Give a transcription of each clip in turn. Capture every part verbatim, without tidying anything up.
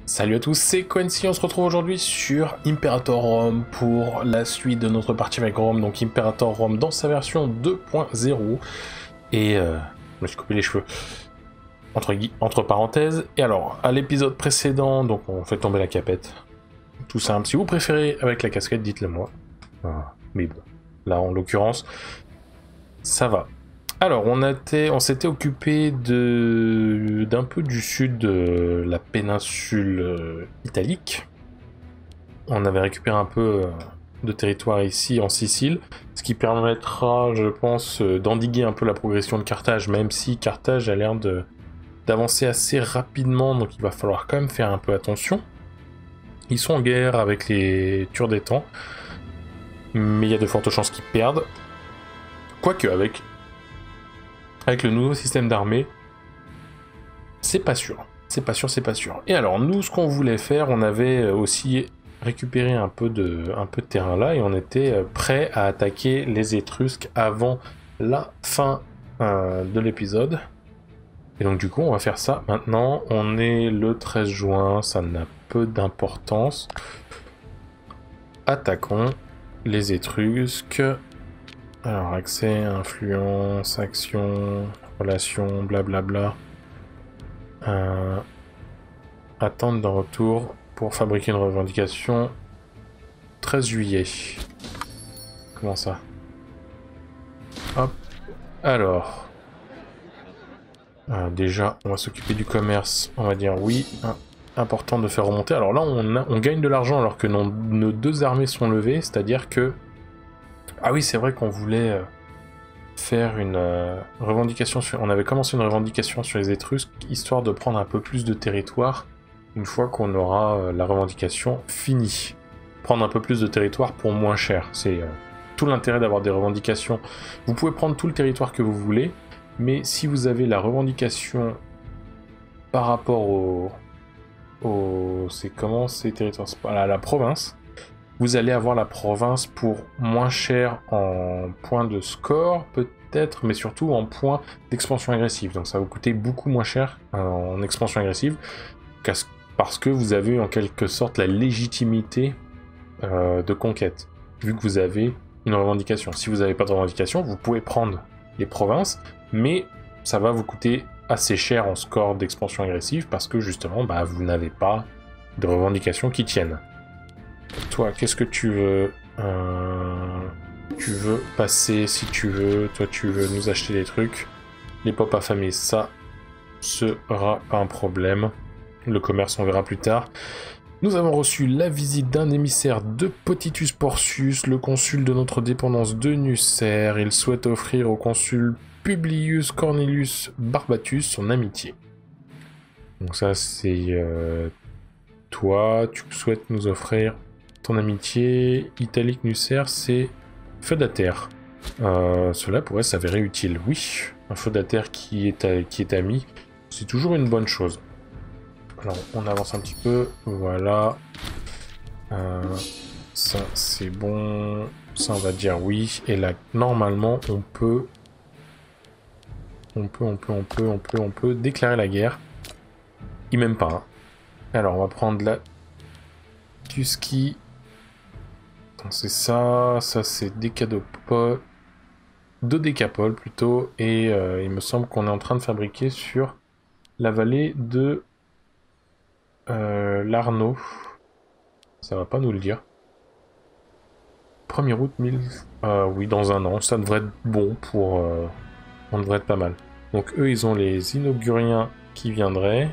Salut à tous, c'est Quincy, on se retrouve aujourd'hui sur Imperator Rome pour la suite de notre partie avec Rome, donc Imperator Rome dans sa version deux point zéro, et euh, je me suis coupé les cheveux, entre, entre parenthèses, et alors, à l'épisode précédent, donc on fait tomber la capette, tout simple, si vous préférez avec la casquette, dites-le moi, ah, mais bon, là en l'occurrence, ça va. Alors, on, était, on s'était occupé de, d'un peu du sud de la péninsule euh, italique. On avait récupéré un peu euh, de territoire ici en Sicile, ce qui permettra, je pense, euh, d'endiguer un peu la progression de Carthage, même si Carthage a l'air de, d'avancer assez rapidement, donc il va falloir quand même faire un peu attention. Ils sont en guerre avec les Turdétans, mais il y a de fortes chances qu'ils perdent. Quoique, avec... Avec le nouveau système d'armée, c'est pas sûr. C'est pas sûr, c'est pas sûr. Et alors, nous, ce qu'on voulait faire, on avait aussi récupéré un peu de, un peu de terrain là, et on était prêt à attaquer les Étrusques avant la fin euh, de l'épisode. Et donc, du coup, on va faire ça maintenant. On est le treize juin, ça n'a peu d'importance. Attaquons les Étrusques. Alors, accès, influence, action, relation, blablabla. Euh, attente d'un retour pour fabriquer une revendication. treize juillet. Comment ça? Hop. Alors. Euh, déjà, on va s'occuper du commerce. On va dire oui. Hein, important de faire remonter. Alors là, on, a, on gagne de l'argent alors que nos, nos deux armées sont levées. C'est-à-dire que... Ah oui, c'est vrai qu'on voulait euh, faire une euh, revendication sur... On avait commencé une revendication sur les Étrusques, histoire de prendre un peu plus de territoire, une fois qu'on aura euh, la revendication finie. Prendre un peu plus de territoire pour moins cher. C'est euh, tout l'intérêt d'avoir des revendications. Vous pouvez prendre tout le territoire que vous voulez, mais si vous avez la revendication par rapport au... au c'est comment ces territoires... à la province, vous allez avoir la province pour moins cher en points de score, peut-être, mais surtout en points d'expansion agressive. Donc ça va vous coûter beaucoup moins cher en expansion agressive, parce que vous avez en quelque sorte la légitimité euh, de conquête, vu que vous avez une revendication. Si vous n'avez pas de revendication, vous pouvez prendre les provinces, mais ça va vous coûter assez cher en score d'expansion agressive, parce que justement, bah, vous n'avez pas de revendications qui tiennent. Toi, qu'est-ce que tu veux euh... Tu veux passer si tu veux. Toi, tu veux nous acheter des trucs. Les pop affamés, ça sera pas un problème. Le commerce, on verra plus tard. Nous avons reçu la visite d'un émissaire de Potitus Porcius, le consul de notre dépendance de Nucère. Il souhaite offrir au consul Publius Cornelius Barbatus son amitié. Donc ça, c'est euh... toi. Tu souhaites nous offrir ton amitié. Italique Nucère, c'est feudataire. Euh, cela pourrait s'avérer utile. Oui, un feudataire qui est, à, qui est ami, c'est toujours une bonne chose. Alors, on avance un petit peu. Voilà. Euh, ça, c'est bon. Ça, on va dire oui. Et là, normalement, on peut... On peut, on peut, on peut, on peut, on peut déclarer la guerre. Il m'aime pas. Hein. Alors, on va prendre la Tusky. C'est ça, ça c'est Décadopole, Dodécapole plutôt, et euh, il me semble qu'on est en train de fabriquer sur la vallée de euh, l'Arnaud. Ça va pas nous le dire. premier août mille... Euh, oui, dans un an, ça devrait être bon pour... Euh, on devrait être pas mal. Donc eux, ils ont les inauguriens qui viendraient.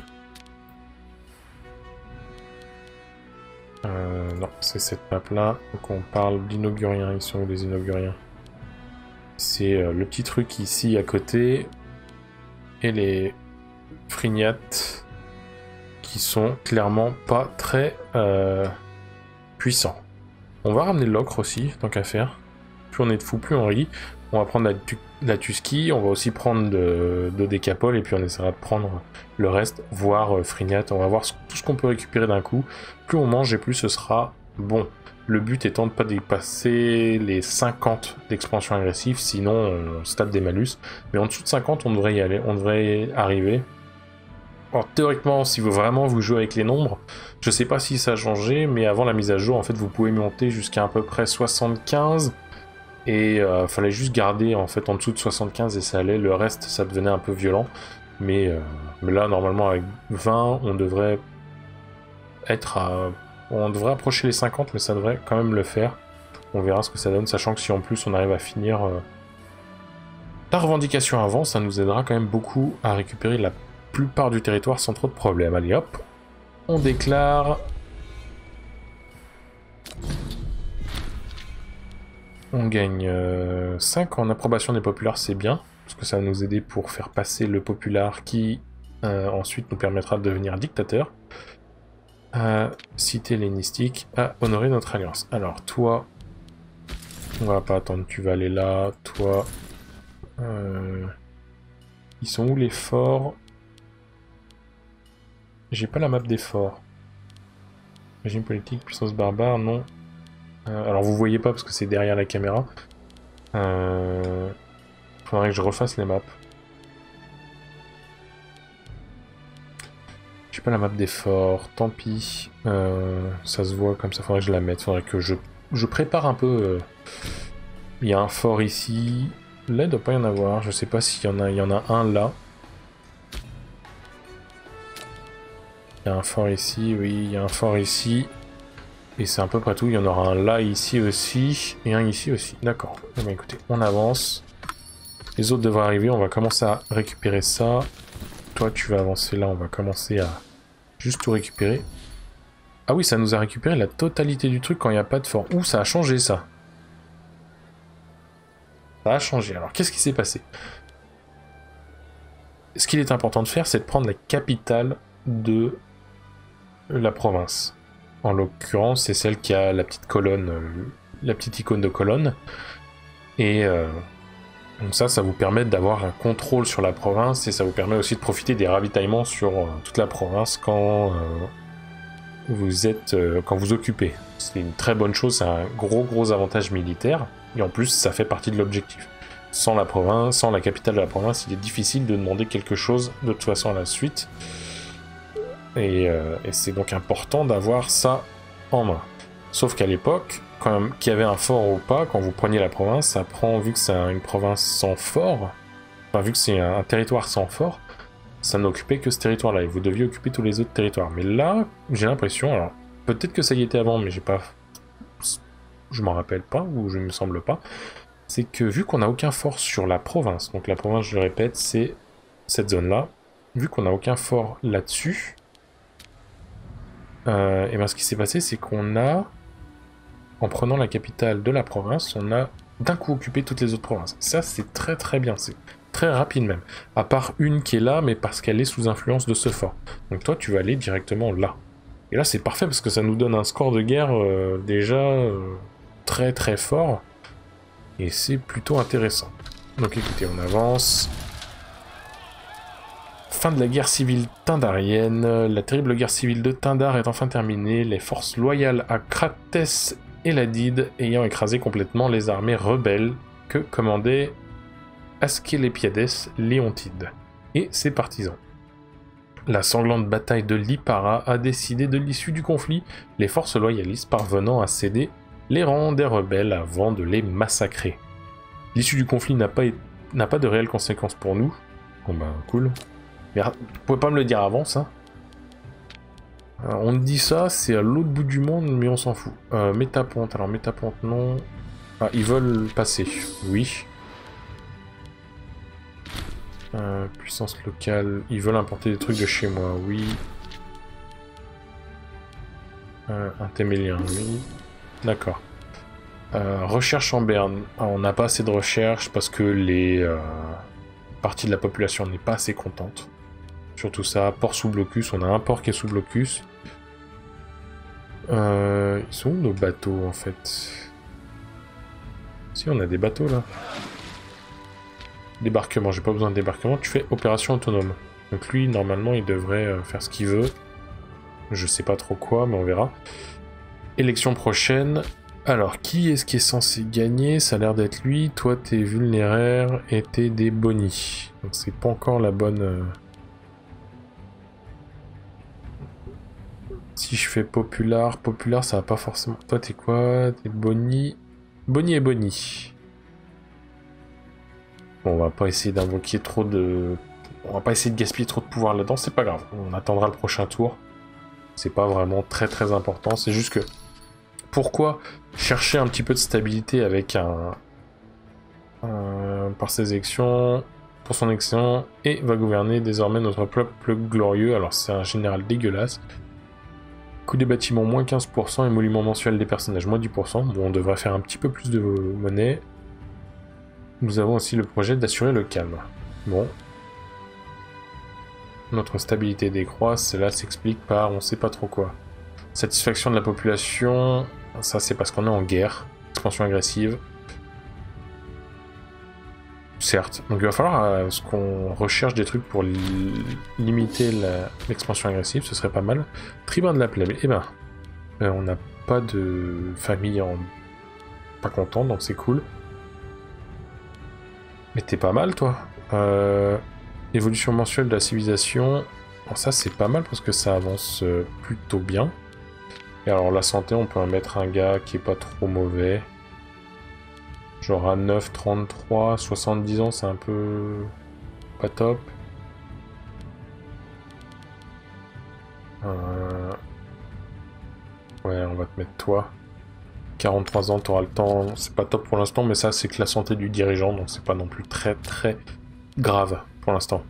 Euh, non, c'est cette map là. Donc on parle d'inauguriens. Ils sont où les inauguriens? C'est euh, le petit truc ici à côté. Et les Frignates qui sont clairement pas très euh, puissants. On va ramener l'ocre aussi, tant qu'à faire. Plus on est de fou, plus on rit. On va prendre la, la Tusky, on va aussi prendre de, de Décapole, et puis on essaiera de prendre le reste, voire euh, Frignat. On va voir ce, tout ce qu'on peut récupérer d'un coup. Plus on mange et plus ce sera bon. Le but étant de ne pas dépasser les cinquante d'expansion agressive, sinon on se tape des malus. Mais en dessous de cinquante, on devrait y aller, on devrait arriver. Alors théoriquement, si vous vraiment vous jouez avec les nombres, je sais pas si ça a changé, mais avant la mise à jour, en fait, vous pouvez monter jusqu'à à peu près soixante-quinze, et euh, fallait juste garder en fait en dessous de soixante-quinze et ça allait, le reste ça devenait un peu violent, mais, euh, mais là normalement avec vingt, on devrait être à... on devrait approcher les cinquante, mais ça devrait quand même le faire. On verra ce que ça donne, sachant que si en plus on arrive à finir euh, la revendication avant, ça nous aidera quand même beaucoup à récupérer la plupart du territoire sans trop de problèmes. Allez hop, on déclare. On gagne euh, cinq en approbation des populaires, c'est bien, parce que ça va nous aider pour faire passer le populaire qui euh, ensuite nous permettra de devenir dictateur. Euh, cité hellénistique à honorer notre alliance. Alors toi, on va pas attendre, tu vas aller là, toi... Euh... Ils sont où les forts? J'ai pas la map des forts. Régime politique, puissance barbare, non. Euh, alors vous voyez pas parce que c'est derrière la caméra. Euh... Faudrait que je refasse les maps. J'ai pas la map des forts, tant pis. Euh... Ça se voit comme ça, faudrait que je la mette. Faudrait que je, je prépare un peu. Euh... Il y a un fort ici. Là, il doit pas y en avoir. Je sais pas s'il y en a. Il y en a un là. Il y a un fort ici, oui, il y a un fort ici. Et c'est à peu près tout. Il y en aura un là, ici aussi. Et un ici aussi. D'accord. Eh bien, écoutez, on avance. Les autres devraient arriver. On va commencer à récupérer ça. Toi, tu vas avancer là. On va commencer à juste tout récupérer. Ah oui, ça nous a récupéré la totalité du truc quand il n'y a pas de fort. Ouh, ça a changé ça. Ça a changé. Alors, qu'est-ce qui s'est passé? Ce qu'il est important de faire, c'est de prendre la capitale de la province. En l'occurrence, c'est celle qui a la petite colonne, euh, la petite icône de colonne. Et euh, donc ça, ça vous permet d'avoir un contrôle sur la province et ça vous permet aussi de profiter des ravitaillements sur euh, toute la province quand euh, vous êtes, euh, quand vous occupez. C'est une très bonne chose, c'est un gros gros avantage militaire. Et en plus, ça fait partie de l'objectif. Sans la province, sans la capitale de la province, il est difficile de demander quelque chose de toute façon à la suite. Et, euh, et c'est donc important d'avoir ça en main. Sauf qu'à l'époque, quand même, qu'il y avait un fort ou pas, quand vous preniez la province, ça prend, vu que c'est une province sans fort, enfin vu que c'est un, un territoire sans fort, ça n'occupait que ce territoire-là, et vous deviez occuper tous les autres territoires. Mais là, j'ai l'impression, alors peut-être que ça y était avant, mais j'ai pas, je m'en rappelle pas, ou je ne me semble pas, c'est que vu qu'on n'a aucun fort sur la province, donc la province, je le répète, c'est cette zone-là, vu qu'on n'a aucun fort là-dessus, Euh, et bien ce qui s'est passé, c'est qu'on a, en prenant la capitale de la province, on a d'un coup occupé toutes les autres provinces. Ça, c'est très très bien, c'est très rapide même. À part une qui est là, mais parce qu'elle est sous influence de ce fort. Donc toi, tu vas aller directement là. Et là, c'est parfait parce que ça nous donne un score de guerre euh, déjà euh, très très fort. Et c'est plutôt intéressant. Donc écoutez, on avance... Fin de la guerre civile tindarienne. La terrible guerre civile de Tindar est enfin terminée. Les forces loyales à Cratès et Ladide ayant écrasé complètement les armées rebelles que commandait Asclépiades Léontide et ses partisans. La sanglante bataille de Lipara a décidé de l'issue du conflit, les forces loyalistes parvenant à céder les rangs des rebelles avant de les massacrer. L'issue du conflit n'a pas, n'a pas de réelles conséquences pour nous. Bon ben, cool. Mais vous pouvez pas me le dire avant, ça. Alors, on dit ça, c'est à l'autre bout du monde, mais on s'en fout. Euh, Métaponte, alors Métaponte, non. Ah, ils veulent passer, oui. Euh, puissance locale, ils veulent importer des trucs de chez moi, oui. Euh, un Témélien, oui. D'accord. Euh, recherche en Berne. Alors, on n'a pas assez de recherche parce que les euh, parties de la population n'est pas assez contente. Surtout ça, port sous blocus, on a un port qui est sous blocus. Euh, ils sont où nos bateaux en fait? Si, on a des bateaux là. Débarquement, j'ai pas besoin de débarquement, tu fais opération autonome. Donc lui, normalement, il devrait euh, faire ce qu'il veut. Je sais pas trop quoi, mais on verra. Élection prochaine. Alors, qui est-ce qui est censé gagner? Ça a l'air d'être lui. Toi, t'es vulnéraire et t'es des bonis. Donc c'est pas encore la bonne... Euh... Si je fais Popular, Popular ça va pas forcément... Toi t'es quoi? T'es Bonnie. Bonnie et Bonnie. Bon, on va pas essayer d'invoquer trop de... On va pas essayer de gaspiller trop de pouvoir là-dedans, c'est pas grave. On attendra le prochain tour. C'est pas vraiment très très important, c'est juste que... Pourquoi chercher un petit peu de stabilité avec un... un... par ses élections... pour son élection, et va gouverner désormais notre peuple glorieux. Alors c'est un général dégueulasse. Coût des bâtiments, moins quinze pour cent, émolument mensuel des personnages, moins dix pour cent. Bon, on devrait faire un petit peu plus de monnaie. Nous avons aussi le projet d'assurer le calme. Bon. Notre stabilité décroît, cela s'explique par on sait pas trop quoi. Satisfaction de la population, ça c'est parce qu'on est en guerre. Expansion agressive. Certes. Donc il va falloir euh, qu'on recherche des trucs pour li limiter l'expansion agressive, ce serait pas mal. Tribun de la plèbe, eh ben, euh, on n'a pas de famille en... pas contente, donc c'est cool. Mais t'es pas mal, toi. Euh... Évolution mensuelle de la civilisation, bon, ça c'est pas mal parce que ça avance euh, plutôt bien. Et alors la santé, on peut en mettre un gars qui est pas trop mauvais. Genre à neuf, trente-trois, soixante-dix ans, c'est un peu... pas top. Euh... Ouais, on va te mettre toi. quarante-trois ans, t'auras le temps. C'est pas top pour l'instant, mais ça, c'est que la santé du dirigeant, donc c'est pas non plus très très grave pour l'instant.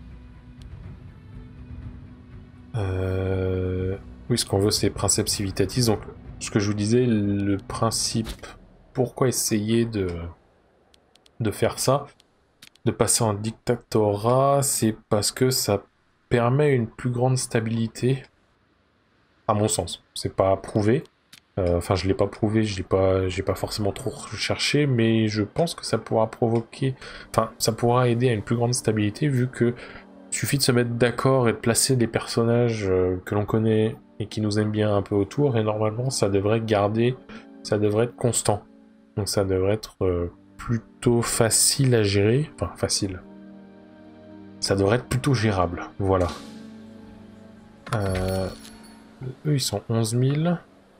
Euh... Oui, ce qu'on veut, c'est Princeps Civitatis. Donc, ce que je vous disais, le principe... Pourquoi essayer de... de faire ça, de passer en dictatorat, c'est parce que ça permet une plus grande stabilité, à mon sens. C'est pas prouvé, euh, enfin je l'ai pas prouvé, je l'ai pas, j'ai pas forcément trop cherché, mais je pense que ça pourra provoquer, enfin ça pourra aider à une plus grande stabilité vu que suffit de se mettre d'accord et de placer des personnages euh, que l'on connaît et qui nous aiment bien un peu autour, et normalement ça devrait garder, ça devrait être constant. Donc ça devrait être euh, plutôt facile à gérer. Enfin, facile. Ça devrait être plutôt gérable. Voilà. Euh... Eux, ils sont onze mille.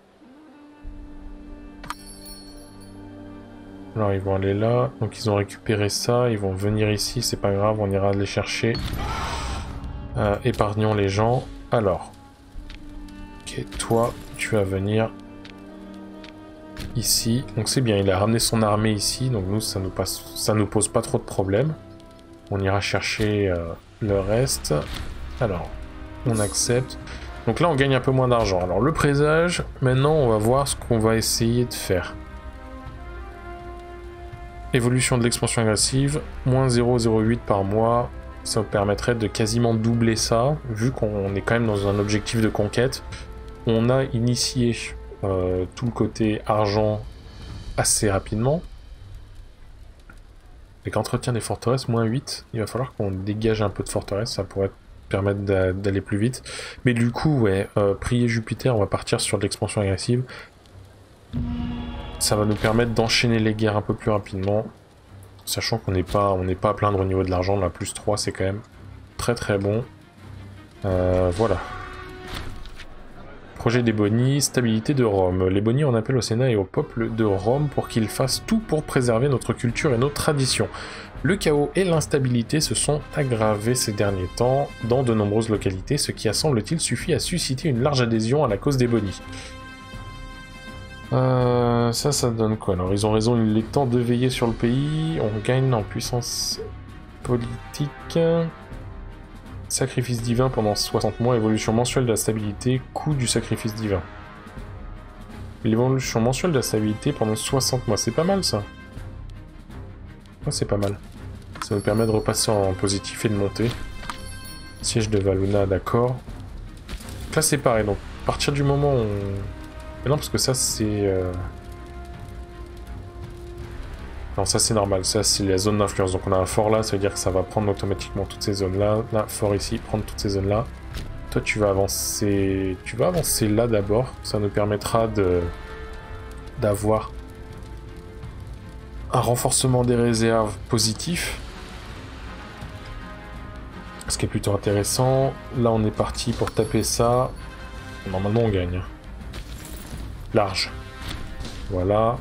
Alors, ils vont aller là. Donc, ils ont récupéré ça. Ils vont venir ici. C'est pas grave, on ira les chercher. Euh, épargnons les gens. Alors. Ok, toi, tu vas venir... ici, donc c'est bien, il a ramené son armée ici, donc nous ça nous passe, ça nous pose pas trop de problèmes. On ira chercher euh, le reste. Alors, on accepte. Donc là on gagne un peu moins d'argent. Alors le présage, maintenant on va voir ce qu'on va essayer de faire. Évolution de l'expansion agressive, moins zéro virgule zéro huit par mois. Ça nous permettrait de quasiment doubler ça, vu qu'on est quand même dans un objectif de conquête. On a initié Euh, tout le côté argent assez rapidement. Avec entretien des forteresses, moins huit, il va falloir qu'on dégage un peu de forteresses, ça pourrait permettre d'aller plus vite. Mais du coup, ouais, euh, prier Jupiter, on va partir sur de l'expansion agressive. Ça va nous permettre d'enchaîner les guerres un peu plus rapidement, sachant qu'on n'est pas, on n'est pas à plaindre au niveau de l'argent, la plus trois c'est quand même très très bon. Euh, voilà. Projet des Bonnies, stabilité de Rome. Les Bonnies en appellent au Sénat et au peuple de Rome pour qu'ils fassent tout pour préserver notre culture et nos traditions. Le chaos et l'instabilité se sont aggravés ces derniers temps dans de nombreuses localités, ce qui a semble-t-il suffi à susciter une large adhésion à la cause des Bonnies. Euh, ça, ça donne quoi? Alors ils ont raison, il est temps de veiller sur le pays, on gagne en puissance politique... Sacrifice divin pendant soixante mois, évolution mensuelle de la stabilité, coût du sacrifice divin. L'évolution mensuelle de la stabilité pendant soixante mois, c'est pas mal ça. Oh, c'est pas mal. Ça nous permet de repasser en positif et de monter. Siège de Valuna, d'accord. Là c'est pareil, donc à partir du moment où on... Mais non, parce que ça c'est... Euh... Non, ça c'est normal, ça c'est la zone d'influence. Donc on a un fort là, ça veut dire que ça va prendre automatiquement toutes ces zones là. Là, fort ici, prendre toutes ces zones là. Toi tu vas avancer... Tu vas avancer là d'abord. Ça nous permettra de... d'avoir un renforcement des réserves positif. Ce qui est plutôt intéressant. Là on est parti pour taper ça. Normalement, on gagne. Large. Voilà.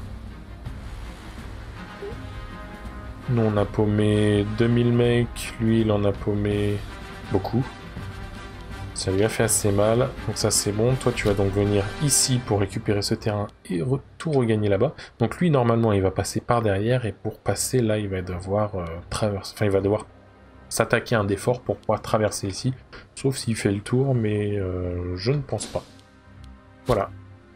Nous, on a paumé deux mille mecs. Lui, il en a paumé beaucoup. Ça lui a fait assez mal. Donc ça, c'est bon. Toi, tu vas donc venir ici pour récupérer ce terrain et re tout regagner là-bas. Donc lui, normalement, il va passer par derrière. Et pour passer, là, il va devoir euh, traverser. Enfin, il va devoir s'attaquer à un des forts pour pouvoir traverser ici. Sauf s'il fait le tour, mais euh, je ne pense pas. Voilà.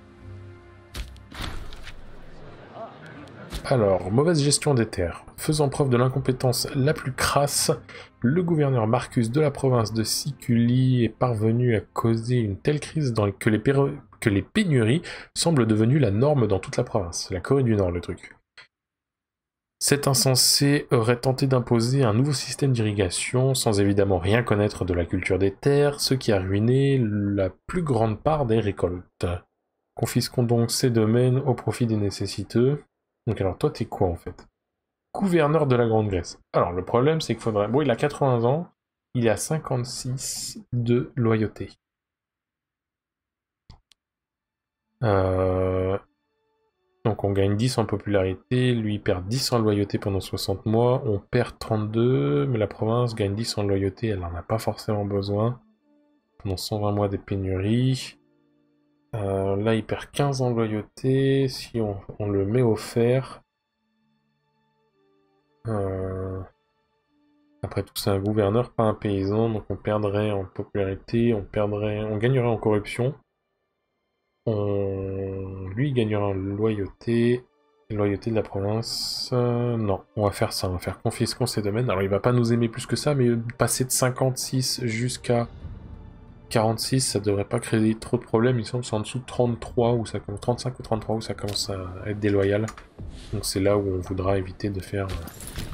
Alors, mauvaise gestion des terres. Faisant preuve de l'incompétence la plus crasse, le gouverneur Marcus de la province de Siculi est parvenu à causer une telle crise dans que, les que les pénuries semblent devenues la norme dans toute la province. C'est la Corée du Nord, le truc. Cet insensé aurait tenté d'imposer un nouveau système d'irrigation, sans évidemment rien connaître de la culture des terres, ce qui a ruiné la plus grande part des récoltes. Confisquons donc ces domaines au profit des nécessiteux. Donc alors toi t'es quoi en fait? Gouverneur de la Grande Grèce. Alors le problème c'est qu'il faudrait... Bon il a quatre-vingts ans, il est à cinquante-six de loyauté. Euh... Donc on gagne dix en popularité, lui il perd dix en loyauté pendant soixante mois, on perd trente-deux, mais la province gagne dix en loyauté, elle n'en a pas forcément besoin. Pendant cent vingt mois des pénuries. Euh, là il perd quinze en loyauté, si on, on le met au fer... Euh... Après tout, c'est un gouverneur, pas un paysan, donc on perdrait en popularité, on perdrait, on gagnerait en corruption. On... Lui, il gagnerait en loyauté. Loyauté de la province... Euh, non, on va faire ça, on va faire confisquons ces domaines. Alors il va pas nous aimer plus que ça, mais passer de cinquante-six jusqu'à quarante-six, ça devrait pas créer trop de problèmes. Il semble que c'est en dessous de trente-trois, ou ça commence, trente-cinq ou trente-trois, où ça commence à être déloyal. Donc c'est là où on voudra éviter de faire... Euh...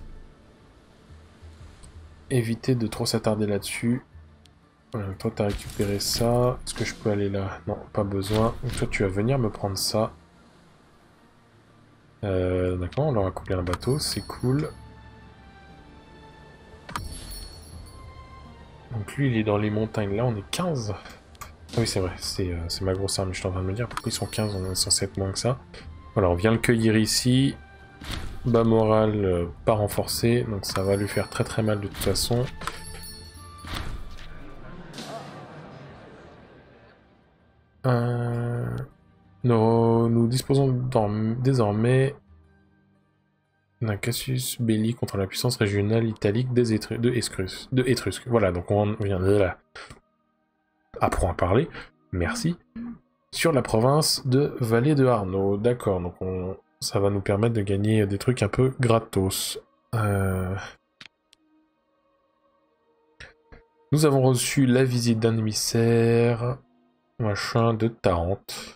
Éviter de trop s'attarder là-dessus. Voilà, toi t'as récupéré ça. Est-ce que je peux aller là? Non, pas besoin. Donc toi tu vas venir me prendre ça. Euh, D'accord, on leur a coupé un bateau, c'est cool. Donc lui il est dans les montagnes, là on est quinze. Ah oui c'est vrai, c'est euh, ma grosse arme, je suis en train de me dire pourquoi ils sont quinze, on est censé être moins que ça. Voilà, on vient le cueillir ici. Bas moral, euh, pas renforcé, donc ça va lui faire très très mal de toute façon. Euh... Nous, nous disposons désormais d'un casus belli contre la puissance régionale italique des Étru de Etrusques. De Étrusques. Voilà, donc on vient de là. Apprends à parler, merci. Sur la province de Vallée de Arnaud, d'accord, donc on... ça va nous permettre de gagner des trucs un peu gratos. Euh... Nous avons reçu la visite d'un émissaire, machin, de Tarente.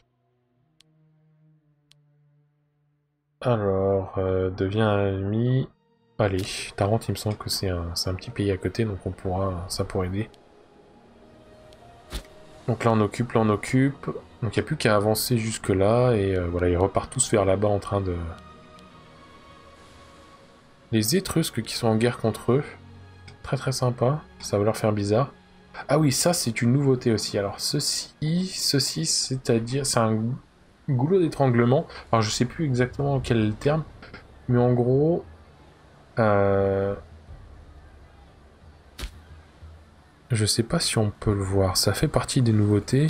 Alors, euh, devient un ennemi. Allez, Tarente, il me semble que c'est un, un petit pays à côté, donc on pourra, ça pourrait aider. Donc là on occupe, là on occupe. Donc il n'y a plus qu'à avancer jusque là, et euh, voilà, ils repartent tous vers là-bas en train de... Les Étrusques qui sont en guerre contre eux. Très très sympa, ça va leur faire bizarre. Ah oui, ça c'est une nouveauté aussi. Alors ceci, ceci c'est-à-dire, c'est un goulot d'étranglement. Alors je sais plus exactement quel est le terme, mais en gros... Euh... Je sais pas si on peut le voir, ça fait partie des nouveautés.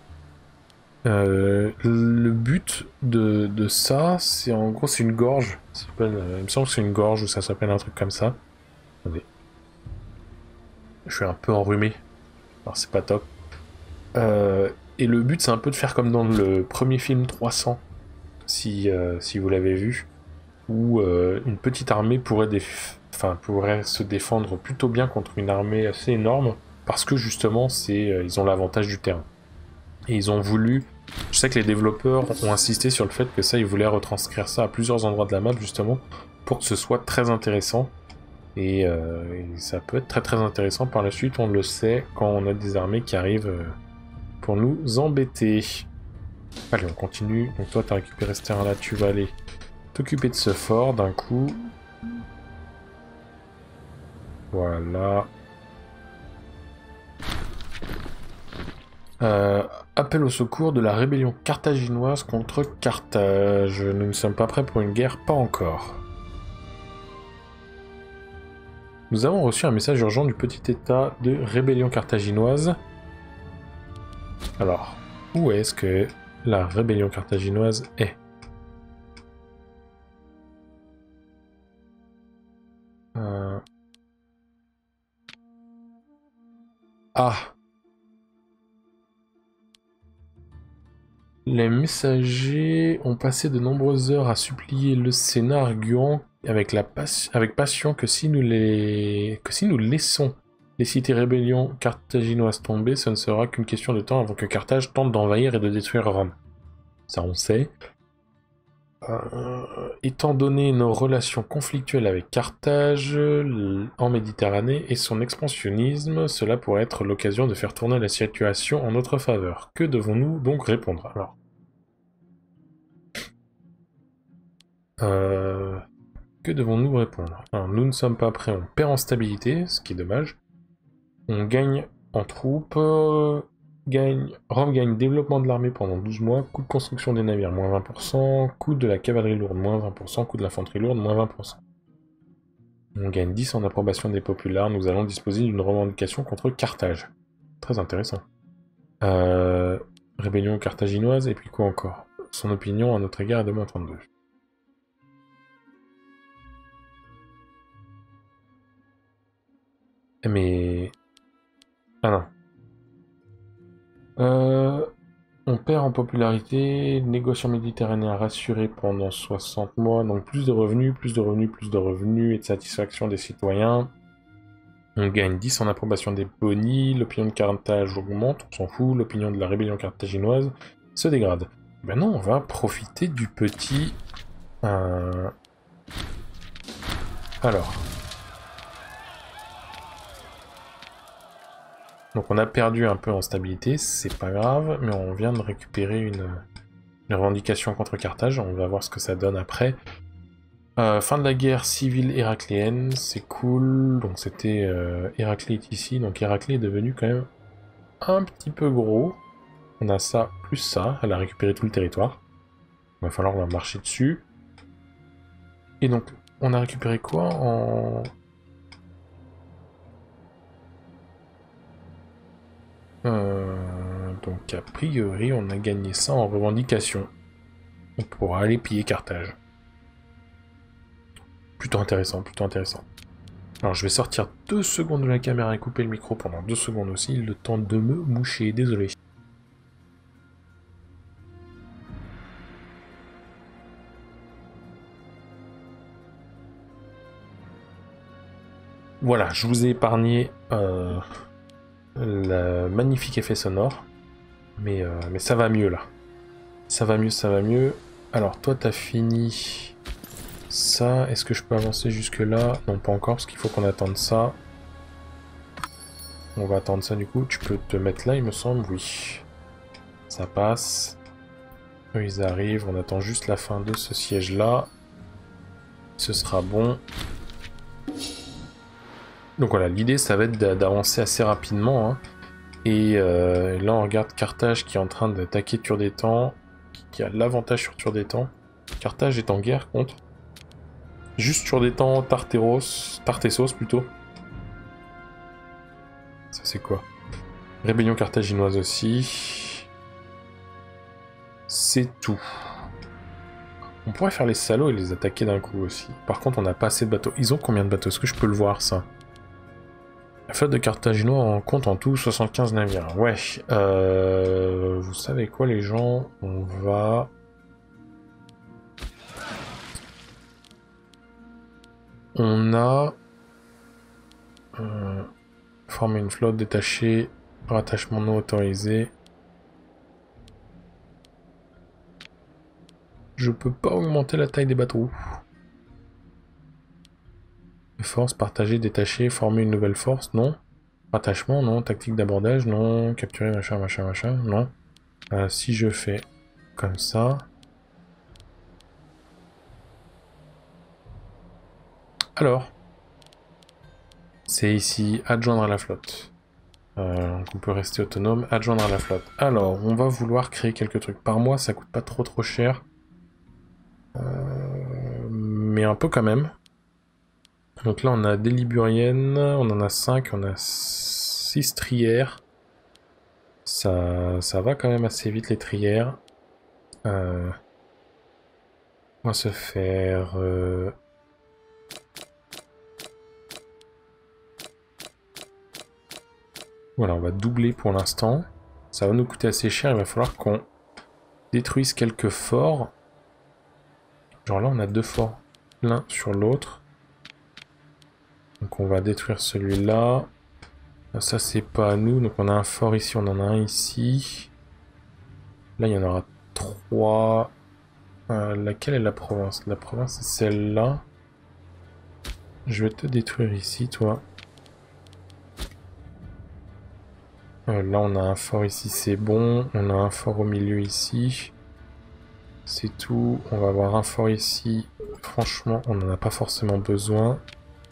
Euh, le but de, de ça, c'est en gros, c'est une gorge. Ça euh, il me semble que c'est une gorge ou ça s'appelle un truc comme ça. Attendez. Je suis un peu enrhumé. Alors c'est pas top. Euh, et le but, c'est un peu de faire comme dans le premier film trois cents, si, euh, si vous l'avez vu, où euh, une petite armée pourrait, enfin, pourrait se défendre plutôt bien contre une armée assez énorme, parce que justement, c'est, euh, ils ont l'avantage du terrain. Et ils ont voulu... Je sais que les développeurs ont insisté sur le fait que ça, ils voulaient retranscrire ça à plusieurs endroits de la map, justement, pour que ce soit très intéressant. Et, euh, et ça peut être très très intéressant par la suite, on le sait, quand on a des armées qui arrivent euh, pour nous embêter. Allez, on continue. Donc toi, tu as récupéré ce terrain-là, tu vas aller t'occuper de ce fort d'un coup. Voilà. Euh, appel au secours de la rébellion carthaginoise contre Carthage. Nous ne sommes pas prêts pour une guerre, pas encore. Nous avons reçu un message urgent du petit état de rébellion carthaginoise. Alors, où est-ce que la rébellion carthaginoise est? euh... Ah! Les messagers ont passé de nombreuses heures à supplier le Sénat, arguant avec, la pas avec passion que si nous les que si nous laissons les cités rébellions carthaginoises tomber, ce ne sera qu'une question de temps avant que Carthage tente d'envahir et de détruire Rome. Ça on sait. Euh, étant donné nos relations conflictuelles avec Carthage en Méditerranée et son expansionnisme, cela pourrait être l'occasion de faire tourner la situation en notre faveur. Que devons-nous donc répondre? Alors, euh, que devons-nous répondre? Alors, nous ne sommes pas prêts, on perd en stabilité, ce qui est dommage. On gagne en troupes, euh, gagne, Rome gagne développement de l'armée pendant douze mois, coût de construction des navires, moins vingt pour cent, coût de la cavalerie lourde, moins vingt pour cent, coût de l'infanterie lourde, moins vingt pour cent. On gagne dix en approbation des populaires, nous allons disposer d'une revendication contre Carthage. Très intéressant. Euh, rébellion carthaginoise, et puis quoi encore? Son opinion à notre égard est de moins trente-deux. Mais... Ah non. Euh... On perd en popularité, négociant méditerranéen rassuré pendant soixante mois, donc plus de revenus, plus de revenus, plus de revenus et de satisfaction des citoyens. On gagne dix en approbation des bonis, l'opinion de Carthage augmente, on s'en fout, l'opinion de la rébellion carthaginoise se dégrade. Maintenant, on va profiter du petit... Euh... Alors... Donc on a perdu un peu en stabilité, c'est pas grave, mais on vient de récupérer une, une revendication contre Carthage, on va voir ce que ça donne après. Euh, fin de la guerre civile héracléenne, c'est cool, donc c'était euh, Héraclée est ici, donc Héraclée est devenu quand même un petit peu gros. On a ça plus ça, elle a récupéré tout le territoire. Il va falloir marcher dessus. Et donc, on a récupéré quoi en... Euh, donc a priori on a gagné ça en revendication. On pourra aller piller Carthage. Plutôt intéressant, plutôt intéressant. Alors je vais sortir deux secondes de la caméra et couper le micro pendant deux secondes aussi, le temps de me moucher, désolé. Voilà, je vous ai épargné euh, le magnifique effet sonore. Mais, euh, mais ça va mieux là. Ça va mieux, ça va mieux. Alors toi t'as fini ça. Est-ce que je peux avancer jusque là? Non, pas encore parce qu'il faut qu'on attende ça. On va attendre ça du coup. Tu peux te mettre là il me semble, oui. Ça passe. Eux ils arrivent, on attend juste la fin de ce siège là. Ce sera bon. Donc voilà, l'idée ça va être d'avancer assez rapidement. Hein. Et euh, là on regarde Carthage qui est en train d'attaquer Turdétan, qui a l'avantage sur Turdétan. Carthage est en guerre contre juste Turdétan, Tartéros, Tartessos plutôt. Ça c'est quoi? Rébellion carthaginoise aussi. C'est tout. On pourrait faire les salauds et les attaquer d'un coup aussi. Par contre on n'a pas assez de bateaux. Ils ont combien de bateaux? Est-ce que je peux le voir ça? La flotte de Carthaginois en compte en tout soixante-quinze navires. Ouais. Euh, vous savez quoi les gens? On va... On a... Euh, former une flotte détachée. Rattachement non autorisé. Je peux pas augmenter la taille des bateaux. Force, partager, détacher, former une nouvelle force, non. Rattachement, non. Tactique d'abordage, non. Capturer, machin, machin, machin, non. Euh, si je fais comme ça... Alors, c'est ici, adjoindre à la flotte. Euh, donc on peut rester autonome, adjoindre à la flotte. Alors, on va vouloir créer quelques trucs. Par mois, ça coûte pas trop trop cher. Euh, mais un peu quand même. Donc là, on a des Liburiennes, on en a cinq, on a six trières. Ça, ça va quand même assez vite, les trières. Euh, on va se faire... Euh... Voilà, on va doubler pour l'instant. Ça va nous coûter assez cher, il va falloir qu'on détruise quelques forts. Genre là, on a deux forts l'un sur l'autre. Donc on va détruire celui-là. Ça, c'est pas à nous. Donc on a un fort ici, on en a un ici. Là, il y en aura trois. Euh, laquelle est la province? La province, c'est celle-là. Je vais te détruire ici, toi. Euh, là, on a un fort ici, c'est bon. On a un fort au milieu ici. C'est tout. On va avoir un fort ici. Franchement, on n'en a pas forcément besoin.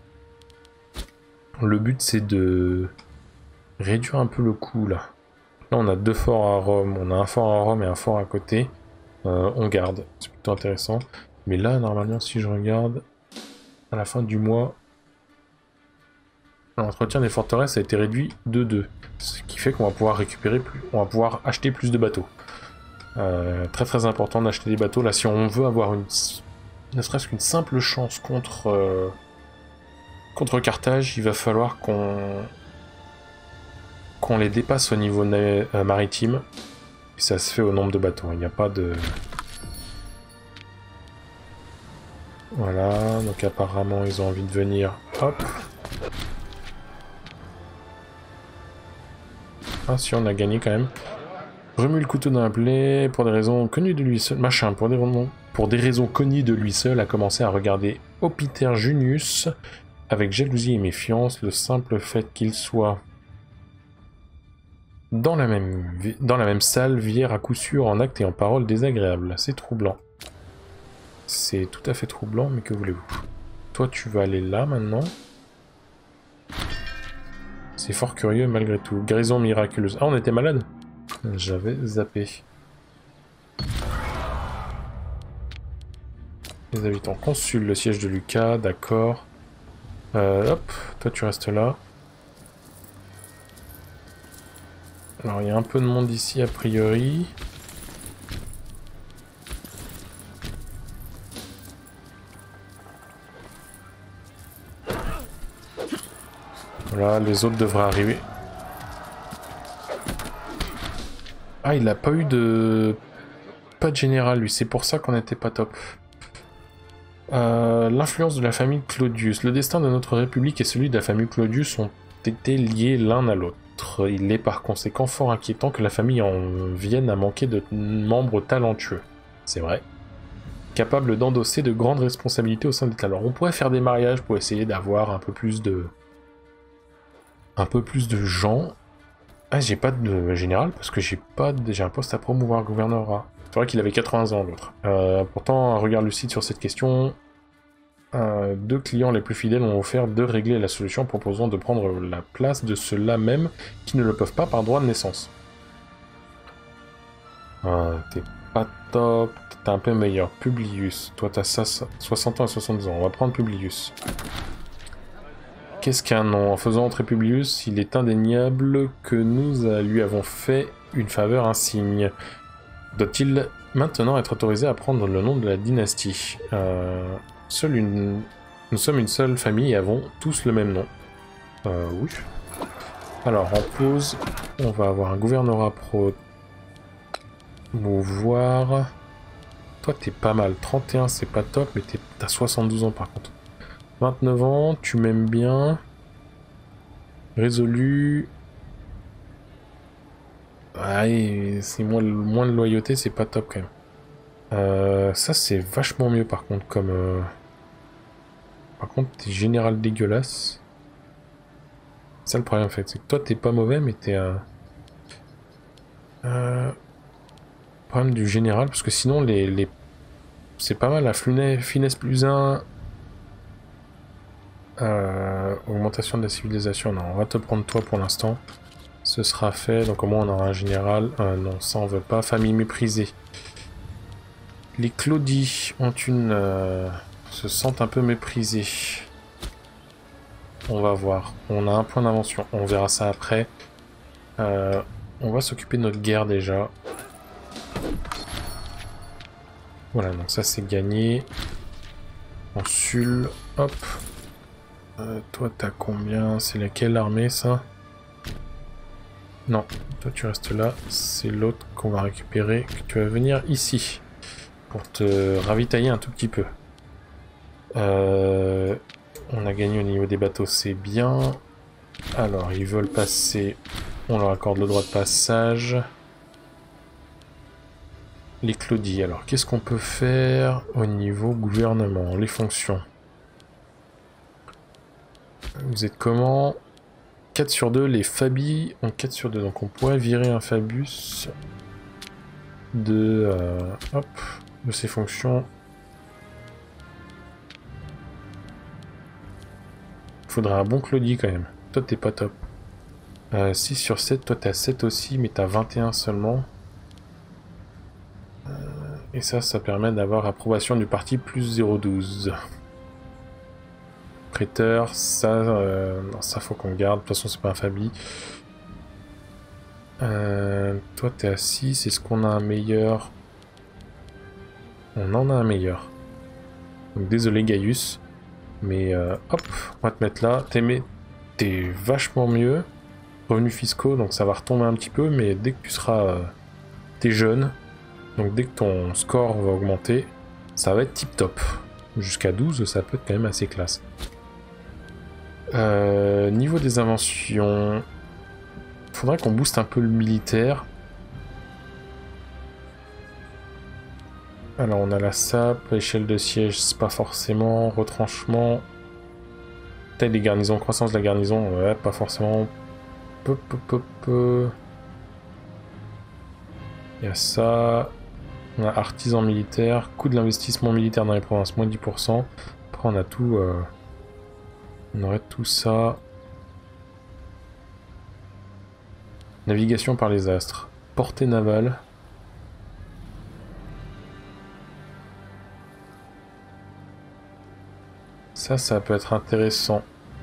Le but, c'est de réduire un peu le coût, là. Là, on a deux forts à Rome. On a un fort à Rome et un fort à côté. Euh, on garde. C'est plutôt intéressant. Mais là, normalement, si je regarde, à la fin du mois, l'entretien des forteresses a été réduit de deux. Ce qui fait qu'on va pouvoir récupérer plus, on va pouvoir acheter plus de bateaux. Euh, très très important d'acheter des bateaux. Là, si on veut avoir une, ne serait-ce qu'une simple chance contre, euh, contre Carthage, il va falloir qu'on qu'on les dépasse au niveau euh, maritime. Et ça se fait au nombre de bateaux. Il n'y a pas de... Voilà, donc apparemment ils ont envie de venir. Hop. Ah si, on a gagné quand même. Remue le couteau dans la plaie, pour des raisons connues de lui seul. Machin, pour des, pour des raisons connues de lui seul, a commencé à regarder Opiter Junius avec jalousie et méfiance. Le simple fait qu'il soit dans la même, dans la même salle vière à coup sûr en actes et en paroles désagréables. C'est troublant. C'est tout à fait troublant, mais que voulez-vous? Toi, tu vas aller là maintenant. C'est fort curieux malgré tout. Guérison miraculeuse. Ah, on était malade? J'avais zappé. Les habitants consul le siège de Lucas, d'accord. Euh, hop, toi tu restes là. Alors il y a un peu de monde ici a priori. Voilà, les autres devraient arriver. Ah, il a pas eu de... Pas de général, lui. C'est pour ça qu'on n'était pas top. Euh, L'influence de la famille Claudius. Le destin de notre république et celui de la famille Claudius ont été liés l'un à l'autre. Il est par conséquent fort inquiétant que la famille en vienne à manquer de membres talentueux. C'est vrai. Capable d'endosser de grandes responsabilités au sein de l'État. Alors on pourrait faire des mariages pour essayer d'avoir un peu plus de... Un peu plus de gens... Ah, j'ai pas de général parce que j'ai pas de... j'ai un poste à promouvoir gouvernorat. C'est vrai qu'il avait quatre-vingts ans l'autre. Euh, pourtant, regarde le site sur cette question. Euh, deux clients les plus fidèles ont offert de régler la solution proposant de prendre la place de ceux-là même qui ne le peuvent pas par droit de naissance. Ah, t'es pas top. T'es un peu meilleur. Publius. Toi t'as ça, ça, soixante ans à soixante-dix ans. On va prendre Publius. Qu'est-ce qu'un nom? En faisant entrer Publius, il est indéniable que nous lui avons fait une faveur insigne. Doit-il maintenant être autorisé à prendre le nom de la dynastie? euh, seule une... Nous sommes une seule famille et avons tous le même nom. Euh, oui. Alors, en pause, on va avoir un gouvernorat pro... Mouvoir... Toi, t'es pas mal. trente et un, c'est pas top, mais t'as soixante-douze ans par contre. vingt-neuf ans, tu m'aimes bien. Résolu. Ouais, c'est moins, moins de loyauté, c'est pas top quand même. Euh, ça, c'est vachement mieux par contre, comme... Euh... Par contre, t'es général dégueulasse. C'est ça le problème en fait, c'est que toi, t'es pas mauvais, mais t'es un... Euh... Problème du général, parce que sinon, les... les... c'est pas mal, la finesse plus un... Euh, augmentation de la civilisation, non, on va te prendre toi pour l'instant. ce sera fait. Donc au moins on aura un général. Euh, non, ça on veut pas. Famille méprisée. Les Claudie ont une... Euh, se sentent un peu méprisés. On va voir. On a un point d'invention. On verra ça après. Euh, on va s'occuper de notre guerre déjà. Voilà, donc ça c'est gagné. Consul. Hop. Euh, toi t'as combien? C'est laquelle armée ça? Non, toi tu restes là. C'est l'autre qu'on va récupérer. Tu vas venir ici. Pour te ravitailler un tout petit peu. Euh, on a gagné au niveau des bateaux, c'est bien. Alors, ils veulent passer. On leur accorde le droit de passage. Les Claudie. Alors, qu'est-ce qu'on peut faire au niveau gouvernement? Les fonctions. Vous êtes comment? quatre sur deux. Les Fabi ont quatre sur deux. Donc, on pourrait virer un Fabius de... Euh, hop... de ses fonctions. Faudra un bon Claudie quand même. Toi t'es pas top. Euh, six sur sept, toi t'as sept aussi, mais t'as vingt et un seulement. Euh, et ça, ça permet d'avoir approbation du parti plus zéro virgule douze. Prêteur, ça, euh, non, ça faut qu'on garde. De toute façon, c'est pas un Fabi. Euh, toi t'es à six, est-ce qu'on a un meilleur? On en a un meilleur. Donc désolé Gaius. Mais euh, hop, on va te mettre là. T'es T'es vachement mieux. Revenus fiscaux, donc ça va retomber un petit peu. Mais dès que tu seras... Euh, t'es jeune. Donc dès que ton score va augmenter, ça va être tip top. Jusqu'à douze, ça peut être quand même assez classe. Euh, niveau des inventions... Faudrait qu'on booste un peu le militaire. Alors on a la sape, échelle de siège, c'est pas forcément, retranchement, taille des garnisons, croissance de la garnison, ouais, pas forcément. Peu, peu, peu, peu. Il y a ça, on a artisan militaire, coût de l'investissement militaire dans les provinces, moins dix pour cent. Après on a tout, euh... on aurait tout ça. Navigation par les astres, portée navale. Ça, ça peut être intéressant.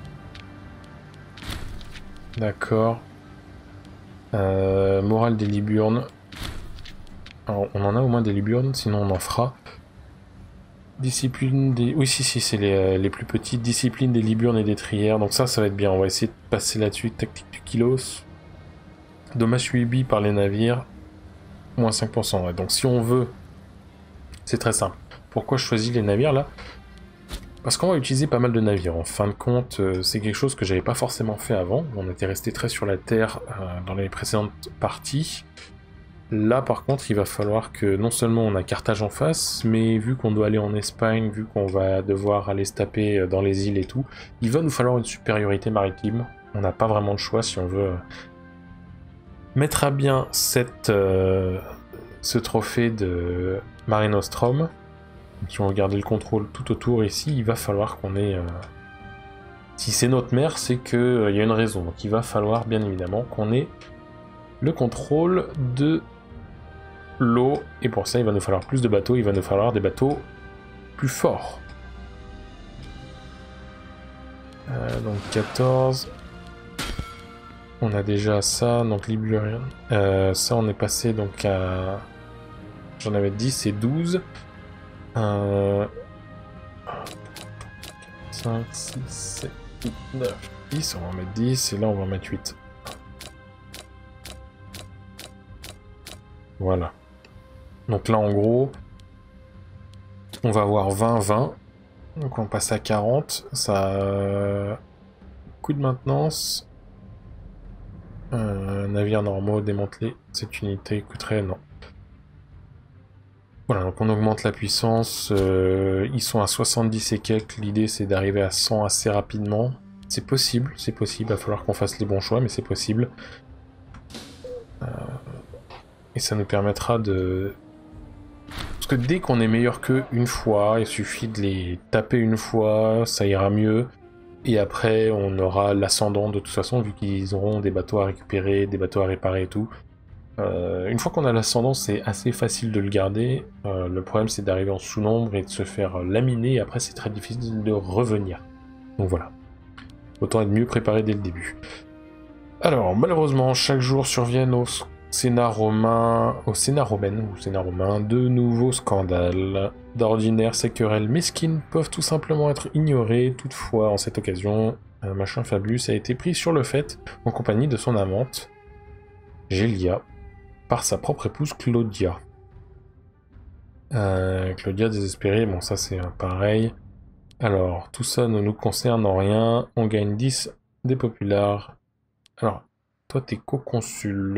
D'accord. Euh, morale des Liburnes. Alors, on en a au moins des Liburnes, sinon on en fera. Discipline des... Oui, si, si, c'est les, les plus petites. Discipline des Liburnes et des Trières. Donc ça, ça va être bien. On va essayer de passer là-dessus. Tactique du Kilos. Dommage suivi par les navires. Moins cinq pour cent. Ouais. Donc si on veut... C'est très simple. Pourquoi je choisis les navires, là? Parce qu'on va utiliser pas mal de navires. En fin de compte, euh, c'est quelque chose que j'avais pas forcément fait avant. On était resté très sur la terre euh, dans les précédentes parties. Là, par contre, il va falloir que non seulement on a Carthage en face, mais vu qu'on doit aller en Espagne, vu qu'on va devoir aller se taper dans les îles et tout, il va nous falloir une supériorité maritime. On n'a pas vraiment de choix si on veut mettre à bien cette, euh, ce trophée de Mare Nostrum. Si on regarde le contrôle tout autour ici, il va falloir qu'on ait... Euh... Si c'est notre mer, c'est qu'il euh, y a une raison. Donc il va falloir bien évidemment qu'on ait le contrôle de l'eau. Et pour ça, il va nous falloir plus de bateaux. Il va nous falloir des bateaux plus forts. Euh, donc quatorze. On a déjà ça. Donc Liburien. Euh, ça, on est passé donc à... J'en avais dix et douze. Euh... cinq, six, sept, huit, neuf, dix, on va en mettre dix et là on va en mettre huit. Voilà. Donc là en gros, on va avoir vingt, vingt. Donc on passe à quarante. Ça... Coût de maintenance. Euh, navire normaux démantelé. Cette unité coûterait... Non. Voilà, donc on augmente la puissance, euh, ils sont à soixante-dix et quelques, l'idée c'est d'arriver à cent assez rapidement. C'est possible, c'est possible, il va falloir qu'on fasse les bons choix, mais c'est possible. Euh, et ça nous permettra de... Parce que dès qu'on est meilleur qu'eux une fois, il suffit de les taper une fois, ça ira mieux. Et après, on aura l'ascendant de toute façon, vu qu'ils auront des bateaux à récupérer, des bateaux à réparer et tout. Euh, une fois qu'on a l'ascendant, c'est assez facile de le garder. Euh, le problème, c'est d'arriver en sous-nombre et de se faire laminer. Et après, c'est très difficile de revenir. Donc voilà. Autant être mieux préparé dès le début. Alors, malheureusement, chaque jour surviennent au Sénat romain, au Sénat romain ou Sénat romain, de nouveaux scandales. D'ordinaire, ces querelles mesquines peuvent tout simplement être ignorées. Toutefois, en cette occasion, un machin Fabius a été pris sur le fait, en compagnie de son amante, Gélia, par sa propre épouse Claudia. Euh, Claudia désespérée, bon ça c'est pareil. Alors, tout ça ne nous concerne en rien. On gagne dix des populaires. Alors, toi t'es co-consul.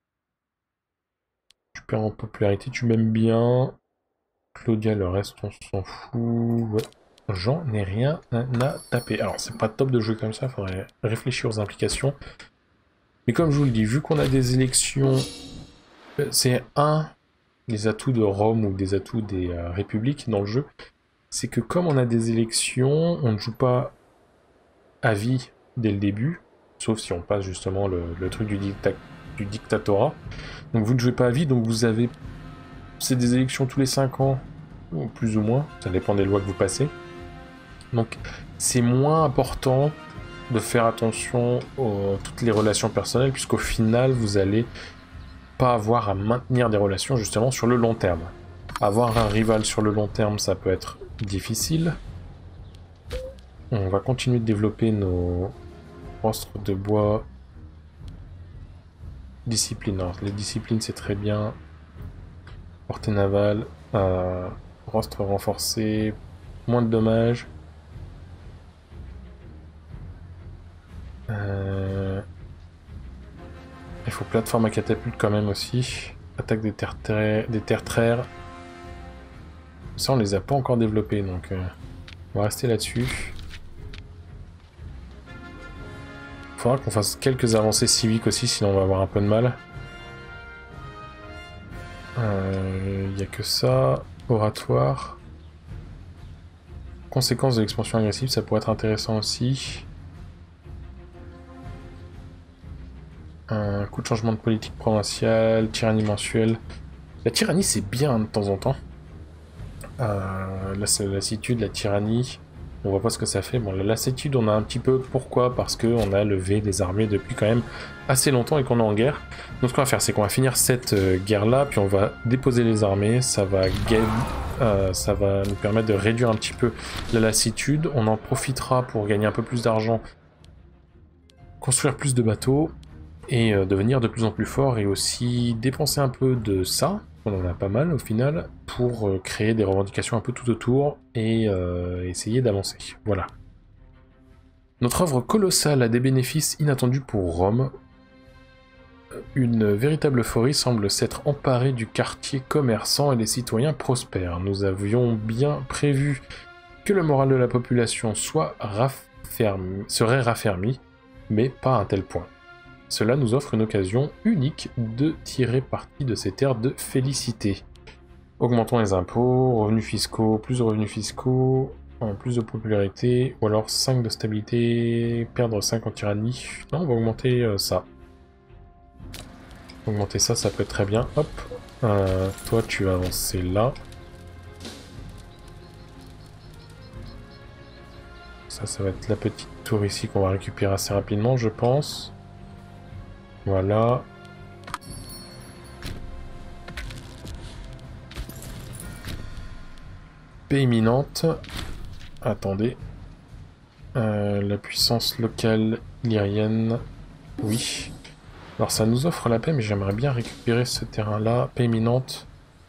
Tu perds en popularité, tu m'aimes bien. Claudia, le reste, on s'en fout. Ouais. J'en ai rien à taper. Alors, c'est pas top de jouer comme ça, faudrait réfléchir aux implications. Mais comme je vous le dis, vu qu'on a des élections, c'est un des atouts de Rome ou des atouts des euh, républiques dans le jeu, c'est que comme on a des élections, on ne joue pas à vie dès le début, sauf si on passe justement le, le truc du, dicta du dictatorat. Donc vous ne jouez pas à vie, donc vous avez... C'est des élections tous les cinq ans, ou plus ou moins, ça dépend des lois que vous passez. Donc c'est moins important de faire attention à toutes les relations personnelles, puisqu'au final, vous allez pas avoir à maintenir des relations justement sur le long terme. Avoir un rival sur le long terme, ça peut être difficile. On va continuer de développer nos rostres de bois. Discipline, alors, les disciplines c'est très bien. Portée navale, euh, rostre renforcé, moins de dommages. Euh... Il faut plateforme à catapulte quand même aussi. Attaque des terres des terres-traires. Ça on les a pas encore développés donc euh, on va rester là-dessus. Il faudra qu'on fasse quelques avancées civiques aussi, sinon on va avoir un peu de mal. Il euh, n'y a que ça. Oratoire. Conséquences de l'expansion agressive, ça pourrait être intéressant aussi. Un coup de changement de politique provinciale, tyrannie mensuelle. La tyrannie c'est bien de temps en temps. Euh, la lassitude, la tyrannie, on voit pas ce que ça fait. Bon, la lassitude on a un petit peu, pourquoi? Parce qu'on a levé des armées depuis quand même assez longtemps et qu'on est en guerre. Donc ce qu'on va faire, c'est qu'on va finir cette euh, guerre là, puis on va déposer les armées, ça va, euh, ça va nous permettre de réduire un petit peu la lassitude. On en profitera pour gagner un peu plus d'argent, construire plus de bateaux, et euh, devenir de plus en plus fort, et aussi dépenser un peu de ça, on en a pas mal au final, pour euh, créer des revendications un peu tout autour, et euh, essayer d'avancer. Voilà. Notre œuvre colossale a des bénéfices inattendus pour Rome. Une véritable euphorie semble s'être emparée du quartier commerçant et les citoyens prospèrent. Nous avions bien prévu que le moral de la population soit raffermi, serait raffermi, mais pas à un tel point. Cela nous offre une occasion unique de tirer parti de ces terres de félicité. Augmentons les impôts, revenus fiscaux, plus de revenus fiscaux, plus de popularité, ou alors cinq de stabilité, perdre cinq en tyrannie. Non, on va augmenter euh, ça. Augmenter ça, ça peut être très bien. Hop, euh, toi tu vas avancer là. Ça, ça va être la petite tour ici qu'on va récupérer assez rapidement, je pense. Voilà. Paix imminente. Attendez. Euh, la puissance locale illyrienne. Oui. Alors ça nous offre la paix, mais j'aimerais bien récupérer ce terrain-là. Paix imminente.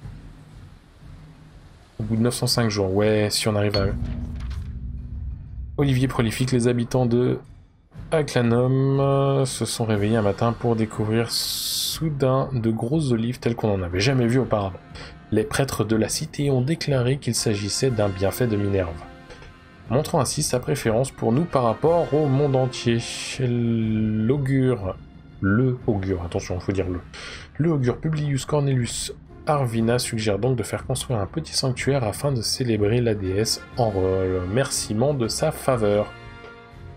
Au bout de neuf cent cinq jours. Ouais, si on arrive à... Olivier prolifique, les habitants de Aclanum se sont réveillés un matin pour découvrir soudain de grosses olives telles qu'on n'en avait jamais vues auparavant. Les prêtres de la cité ont déclaré qu'il s'agissait d'un bienfait de Minerve, montrant ainsi sa préférence pour nous par rapport au monde entier. L'augure, le augure, attention, il faut dire le, le augure Publius Cornelius Arvina suggère donc de faire construire un petit sanctuaire afin de célébrer la déesse en remerciement de sa faveur.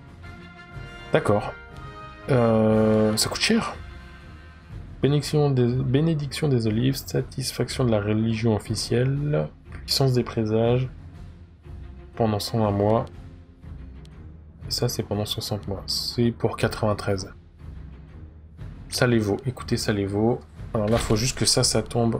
D'accord. Euh, ça coûte cher. Bénédiction des... Bénédiction des olives, satisfaction de la religion officielle, puissance des présages, pendant cent vingt mois. Et ça, c'est pendant soixante mois. C'est pour quatre-vingt-treize. Ça les vaut. Écoutez, ça les vaut. Alors là, il faut juste que ça, ça tombe.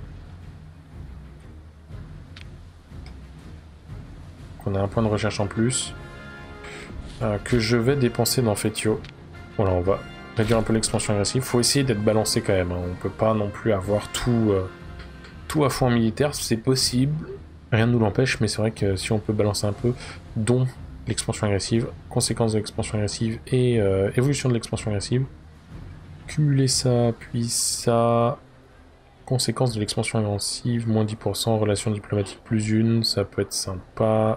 On a un point de recherche en plus. Euh, que je vais dépenser dans Fetio. Voilà, on va réduire un peu l'expansion agressive. Il faut essayer d'être balancé quand même. Hein. On peut pas non plus avoir tout, euh, tout à fond militaire. C'est possible. Rien ne nous l'empêche, mais c'est vrai que si on peut balancer un peu, dont l'expansion agressive, conséquence de l'expansion agressive et euh, évolution de l'expansion agressive. Cumuler ça, puis ça. Conséquence de l'expansion agressive, moins dix pour cent, relation diplomatique plus une, ça peut être sympa.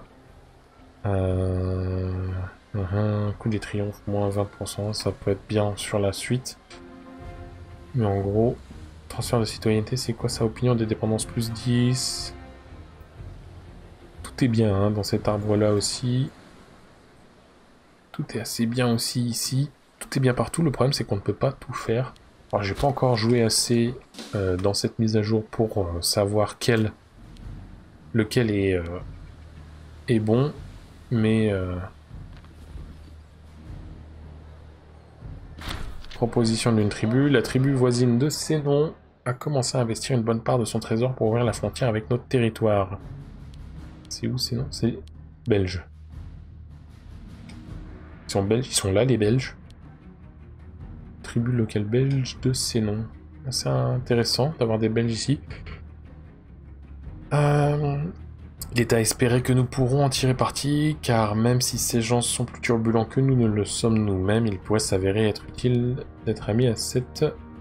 Euh... Uh-huh. Coup des triomphes, moins vingt pour cent, ça peut être bien sur la suite. Mais en gros, transfert de citoyenneté, c'est quoi ça? Opinion des dépendances plus dix. Tout est bien hein, dans cet arbre-là aussi. Tout est assez bien aussi ici. Tout est bien partout, le problème c'est qu'on ne peut pas tout faire. Alors j'ai pas encore joué assez euh, dans cette mise à jour pour euh, savoir quel, lequel est, euh, est bon, mais... Euh... Proposition d'une tribu. La tribu voisine de Sénon a commencé à investir une bonne part de son trésor pour ouvrir la frontière avec notre territoire. C'est où Sénon? C'est belge. Ils sont belges, ils sont là les Belges. Tribu locale belge de Sénon. C'est intéressant d'avoir des Belges ici. Euh... Il est à espérer que nous pourrons en tirer parti, car même si ces gens sont plus turbulents que nous ne le sommes nous-mêmes, il pourrait s'avérer être utile d'être amis à cette...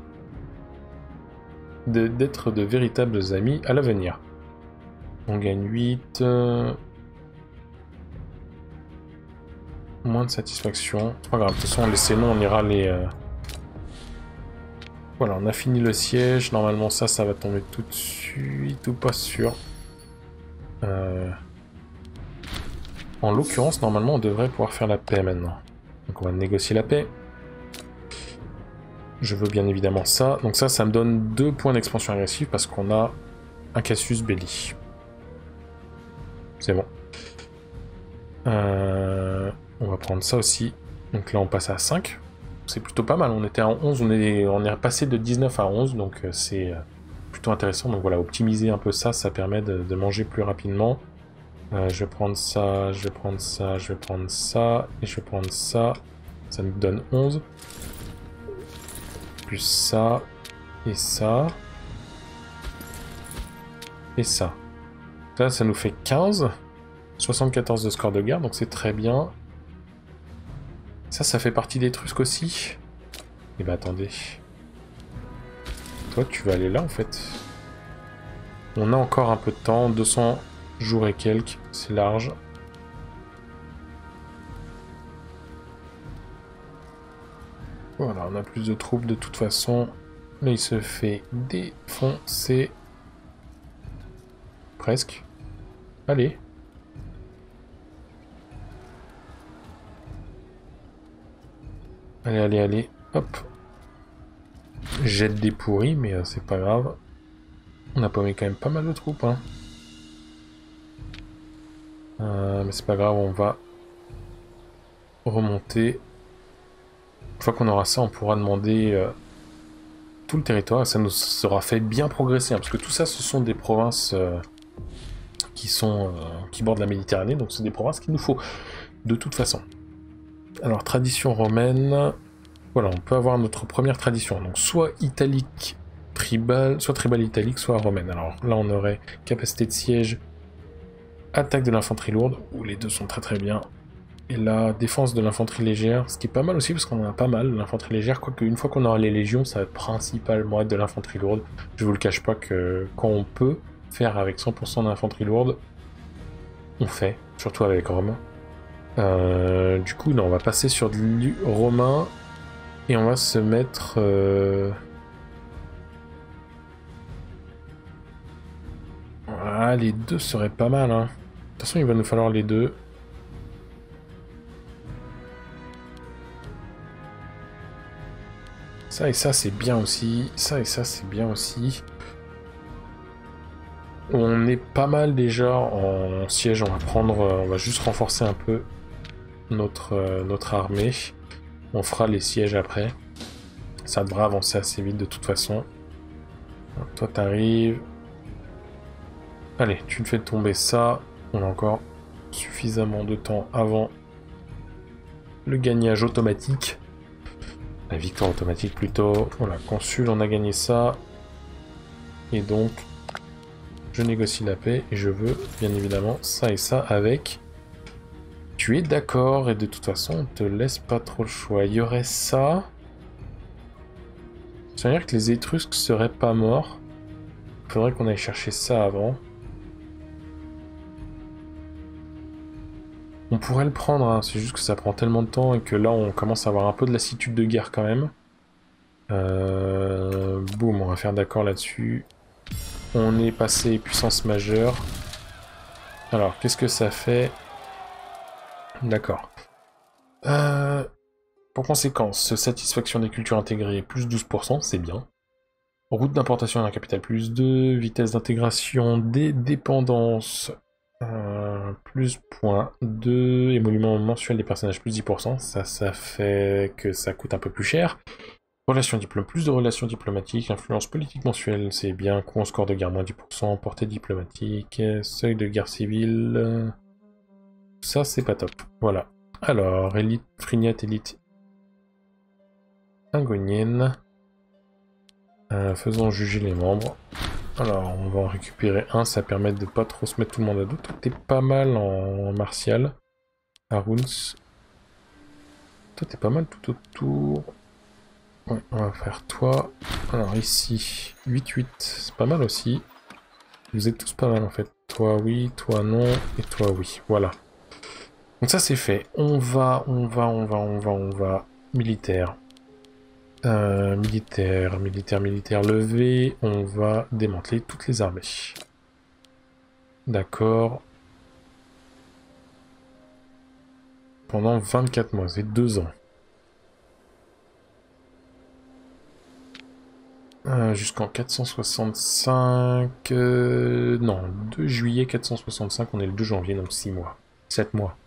d'être de, de véritables amis à l'avenir. On gagne huit... Euh... Moins de satisfaction. C'est pas grave, de toute façon, les Sénons, on ira les... Euh... Voilà, on a fini le siège. Normalement, ça, ça va tomber tout de suite, ou pas sûr. Euh... En l'occurrence, normalement, on devrait pouvoir faire la paix maintenant. Donc on va négocier la paix. Je veux bien évidemment ça. Donc ça, ça me donne deux points d'expansion agressive parce qu'on a un Cassius Belli. C'est bon. Euh... On va prendre ça aussi. Donc là, on passe à cinq. C'est plutôt pas mal. On était à onze, on est, on est passé de dix-neuf à onze, donc c'est plutôt intéressant. Donc voilà, optimiser un peu ça, ça permet de, de manger plus rapidement. Euh, je vais prendre ça, je vais prendre ça, je vais prendre ça, et je vais prendre ça. Ça nous donne onze. Plus ça, et ça. Et ça. Là, ça nous fait quinze. soixante-quatorze de score de guerre, donc c'est très bien. Ça, ça fait partie des Étrusques aussi. Eh ben attendez. Toi, tu vas aller là, en fait. On a encore un peu de temps, deux cents jours et quelques, c'est large. Voilà, on a plus de troupes de toute façon. Là, il se fait défoncer. Presque. Allez. Allez, allez, allez. Hop. Jette des pourris, mais euh, c'est pas grave. On a paumé quand même pas mal de troupes, hein. Euh, mais c'est pas grave, on va remonter. Une fois qu'on aura ça, on pourra demander euh, tout le territoire et ça nous sera fait bien progresser, hein, parce que tout ça, ce sont des provinces euh, qui sont euh, qui bordent la Méditerranée, donc c'est des provinces qu'il nous faut de toute façon. Alors, tradition romaine. Voilà, on peut avoir notre première tradition. Donc, soit italique tribal, soit tribal italique, soit romaine. Alors là, on aurait capacité de siège, attaque de l'infanterie lourde, où les deux sont très très bien. Et la défense de l'infanterie légère, ce qui est pas mal aussi, parce qu'on en a pas mal, l'infanterie légère, quoique une fois qu'on aura les légions, ça va être principalement être de l'infanterie lourde. Je vous le cache pas que quand on peut faire avec cent pour cent d'infanterie lourde, on fait, surtout avec Rome. Euh, du coup, non, on va passer sur du romain, et on va se mettre... Euh... Ah, les deux seraient pas mal, hein. De toute façon, il va nous falloir les deux. Ça et ça, c'est bien aussi. Ça et ça, c'est bien aussi. On est pas mal déjà en siège. On va prendre... On va juste renforcer un peu notre, euh, notre armée. On fera les sièges après. Ça devrait avancer assez vite de toute façon. Donc, toi, t'arrives. Allez, tu me fais tomber ça. On a encore suffisamment de temps avant le gagnage automatique. La victoire automatique plutôt. Voilà, consul, on a gagné ça. Et donc, je négocie la paix et je veux bien évidemment ça et ça avec. Tu es d'accord et de toute façon, on te laisse pas trop le choix. Il y aurait ça. Ça veut dire que les Étrusques seraient pas morts. Il faudrait qu'on aille chercher ça avant. On pourrait le prendre, hein. C'est juste que ça prend tellement de temps et que là on commence à avoir un peu de lassitude de guerre quand même. Euh... Boum, on va faire d'accord là-dessus. On est passé puissance majeure. Alors, qu'est-ce que ça fait? D'accord. Euh... Pour conséquence, satisfaction des cultures intégrées, plus douze pour cent, c'est bien. Route d'importation à la capitale, plus deux. Vitesse d'intégration des dépendances, euh, plus point deux. Émolument mensuel des personnages, plus dix pour cent. Ça, ça fait que ça coûte un peu plus cher. Relations diplôme, plus de relations diplomatiques. Influence politique mensuelle, c'est bien. Coût en score de guerre, moins dix pour cent. Portée diplomatique. Seuil de guerre civile. Ça, c'est pas top. Voilà. Alors, élite, frignette, élite ingonienne. Euh, faisons juger les membres. Alors, on va en récupérer un, ça permet de pas trop se mettre tout le monde à dos. Toi, t'es pas mal en martial. Aruns. Toi, t'es pas mal tout autour. Ouais, on va faire toi. Alors, ici, huit huit, c'est pas mal aussi. Vous êtes tous pas mal, en fait. Toi, oui, toi, non, et toi, oui. Voilà. Donc ça, c'est fait. On va, on va, on va, on va, on va. Militaire. Euh, militaire, militaire, militaire levé, on va démanteler toutes les armées. D'accord. Pendant vingt-quatre mois, c'est deux ans. Euh, Jusqu'en quatre cent soixante-cinq... Euh, non, deux juillet quatre cent soixante-cinq, on est le deux janvier, donc six mois. sept mois.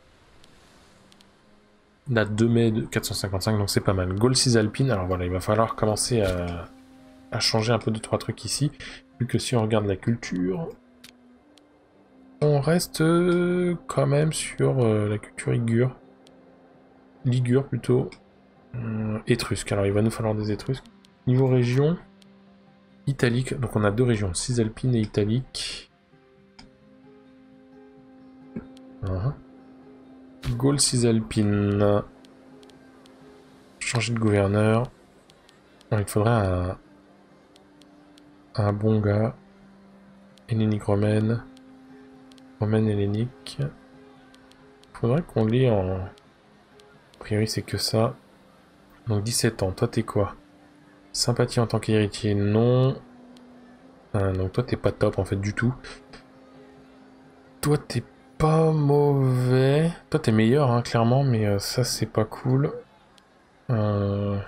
Date deux mai de quatre cent cinquante-cinq, donc c'est pas mal. Gaule cisalpine, alors voilà, il va falloir commencer à, à changer un peu de trois trucs ici. Vu que si on regarde la culture, on reste euh, quand même sur euh, la culture ligure. Ligure plutôt. Euh, étrusque, alors il va nous falloir des étrusques. Niveau région, italique, donc on a deux régions, cisalpine et italique. Uh-huh. Gaule cisalpine. Changer de gouverneur. Alors, il faudrait un, un bon gars. Hellénique romaine. Romaine hellénique. Il faudrait qu'on lit en... A priori c'est que ça. Donc dix-sept ans, toi t'es quoi? Sympathie en tant qu'héritier, non. Ah, donc toi t'es pas top en fait du tout. Toi t'es pas mauvais. Toi t'es meilleur hein, clairement, mais euh, ça c'est pas cool. Euh...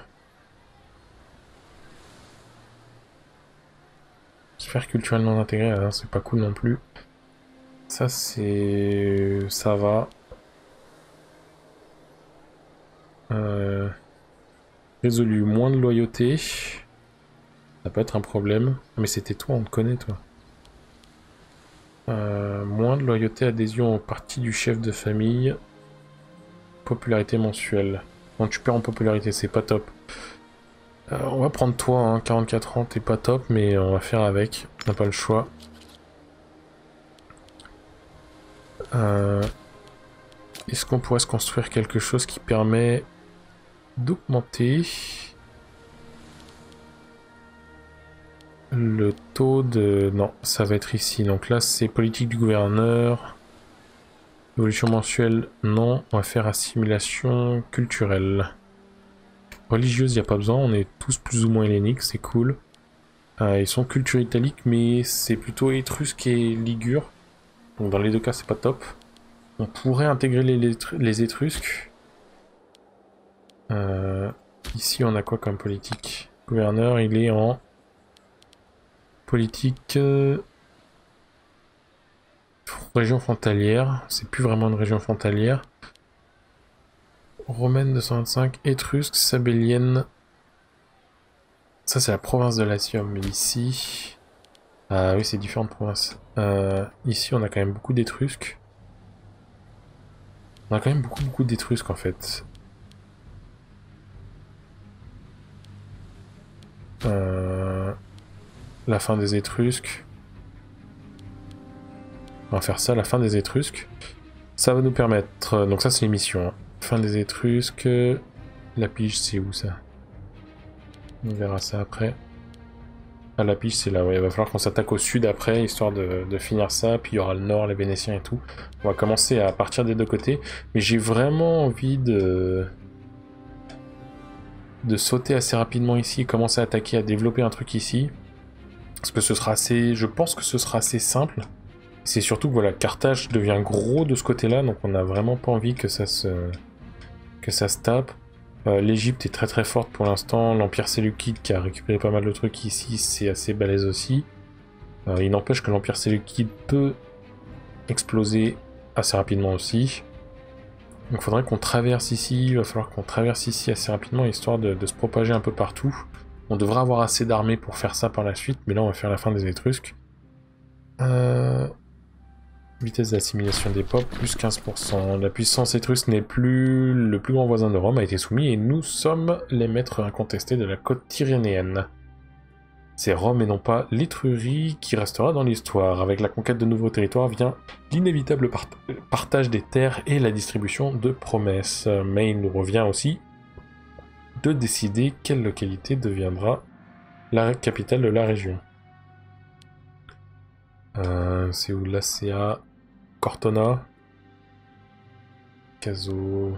Sphère culturelle non intégrée, hein, c'est pas cool non plus. Ça c'est... ça va. Euh... Résolu, moins de loyauté. Ça peut être un problème. Mais c'était toi, on te connaît toi. Euh, moins de loyauté, adhésion au parti du chef de famille. Popularité mensuelle. Bon, tu perds en popularité, c'est pas top. Euh, on va prendre toi, hein, quarante-quatre ans, t'es pas top, mais on va faire avec. On n'a pas le choix. Euh, Est-ce qu'on pourrait se construire quelque chose qui permet d'augmenter le taux de... Non, ça va être ici. Donc là, c'est politique du gouverneur. Évolution mensuelle, non. On va faire assimilation culturelle. Religieuse, il n'y a pas besoin. On est tous plus ou moins helléniques, c'est cool. Euh, ils sont culture italique, mais c'est plutôt étrusque et ligure. Donc dans les deux cas, c'est pas top. On pourrait intégrer les, les, les étrusques. Euh, ici, on a quoi comme politique? Gouverneur, il est en politique euh... région frontalière. C'est plus vraiment une région frontalière. Romaine deux cent vingt-cinq, étrusque, sabellienne. Ça c'est la province de Latium. Mais ici... Ah oui, c'est différentes provinces. Euh, ici on a quand même beaucoup d'étrusques. On a quand même beaucoup beaucoup d'étrusques en fait. Euh, la fin des Étrusques. On va faire ça, la fin des Étrusques. Ça va nous permettre... Donc ça c'est les missions. Hein. Fin des Étrusques. La pige c'est où ça? On verra ça après. Ah, la pige c'est là, ouais. Il va falloir qu'on s'attaque au sud après, histoire de, de finir ça. Puis il y aura le nord, les Vénétiens et tout. On va commencer à partir des deux côtés. Mais j'ai vraiment envie de... de sauter assez rapidement ici, commencer à attaquer, à développer un truc ici. Parce que ce sera assez... Je pense que ce sera assez simple. C'est surtout que voilà, Carthage devient gros de ce côté-là, donc on n'a vraiment pas envie que ça se... que ça se tape. Euh, L'Égypte est très très forte pour l'instant. L'Empire séleucide qui a récupéré pas mal de trucs ici, c'est assez balèze aussi. Euh, il n'empêche que l'Empire séleucide peut exploser assez rapidement aussi. Donc il faudrait qu'on traverse ici, il va falloir qu'on traverse ici assez rapidement, histoire de, de se propager un peu partout. On devrait avoir assez d'armées pour faire ça par la suite, mais là on va faire la fin des Étrusques. Euh... Vitesse d'assimilation des peuples, plus quinze pour cent. La puissance étrusque n'est plus le plus grand voisin de Rome, a été soumis, et nous sommes les maîtres incontestés de la côte tyrénéenne. C'est Rome et non pas l'Étrurie qui restera dans l'histoire. Avec la conquête de nouveaux territoires vient l'inévitable part partage des terres et la distribution de promesses. Mais il nous revient aussi de décider quelle localité deviendra la capitale de la région. Euh, c'est où là? C'est à Cortona. Caso.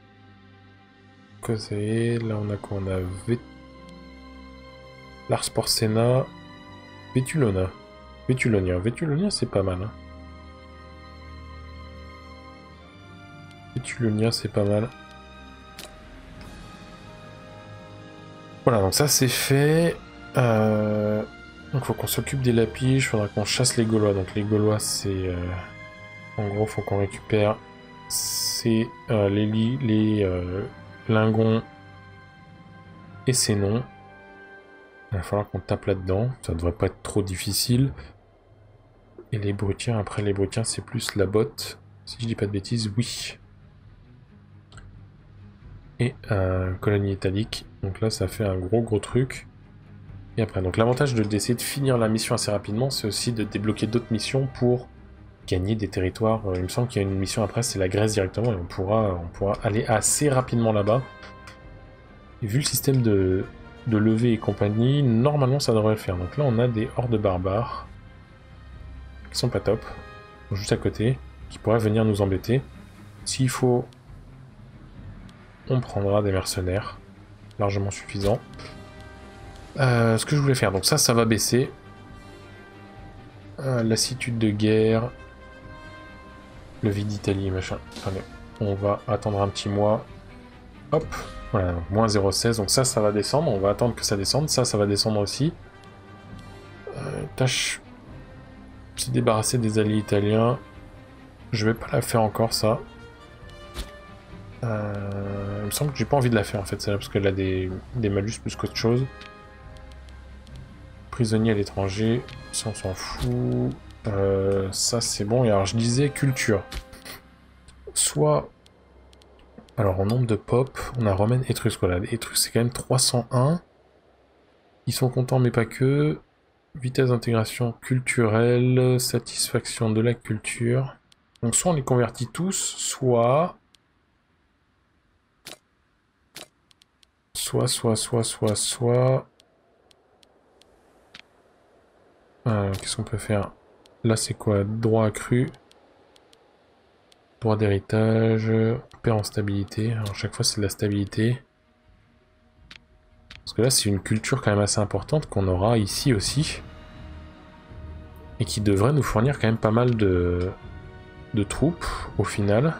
Cosé. Là on a quoi? On a Vet... Lars Porsena. Vetulona. Vetulonia. Vetulonia c'est pas mal. Hein. Vetulonia c'est pas mal. Voilà, donc ça c'est fait. Euh... Donc faut qu'on s'occupe des lapiges, il faudra qu'on chasse les Gaulois. Donc les Gaulois c'est... Euh... En gros faut qu'on récupère c'est euh, les, les euh, Lingons et ces noms. Il va falloir qu'on tape là-dedans, ça devrait pas être trop difficile. Et les Brutiens, après les Brutiens c'est plus la botte, si je dis pas de bêtises, oui. Et euh, colonie italique, donc là ça fait un gros gros truc. Et après, donc l'avantage d'essayer de finir la mission assez rapidement, c'est aussi de débloquer d'autres missions pour gagner des territoires. Il me semble qu'il y a une mission après, c'est la Grèce directement, et on pourra, on pourra aller assez rapidement là-bas. Et vu le système de, de levée et compagnie, normalement ça devrait le faire. Donc là on a des hordes barbares, qui sont pas top, juste à côté, qui pourraient venir nous embêter. S'il faut, on prendra des mercenaires, largement suffisant. Euh, ce que je voulais faire, donc ça, ça va baisser. Euh, lassitude de guerre. Le vide d'Italie, machin. Attendez, on va attendre un petit mois. Hop, voilà, donc moins zéro virgule seize, donc ça, ça va descendre. On va attendre que ça descende. Ça, ça va descendre aussi. Euh, tâche. Se débarrasser des alliés italiens. Je vais pas la faire encore, ça. Euh, il me semble que j'ai pas envie de la faire, en fait, celle-là, parce qu'elle a des, des malus plus qu'autre chose. Prisonnier à l'étranger, ça on s'en fout. Euh, ça c'est bon. Et alors je disais culture. Soit... Alors en nombre de pop, on a romaine étrusque. Voilà, étrusque c'est quand même trois cent un. Ils sont contents mais pas que. Vitesse d'intégration culturelle, satisfaction de la culture. Donc soit on les convertit tous, soit... Soit, soit, soit, soit, soit... Euh, Qu'est-ce qu'on peut faire? Là c'est quoi? Droit accru. Droit d'héritage. Perd en stabilité. Alors chaque fois c'est de la stabilité. Parce que là c'est une culture quand même assez importante qu'on aura ici aussi. Et qui devrait nous fournir quand même pas mal de, de troupes au final.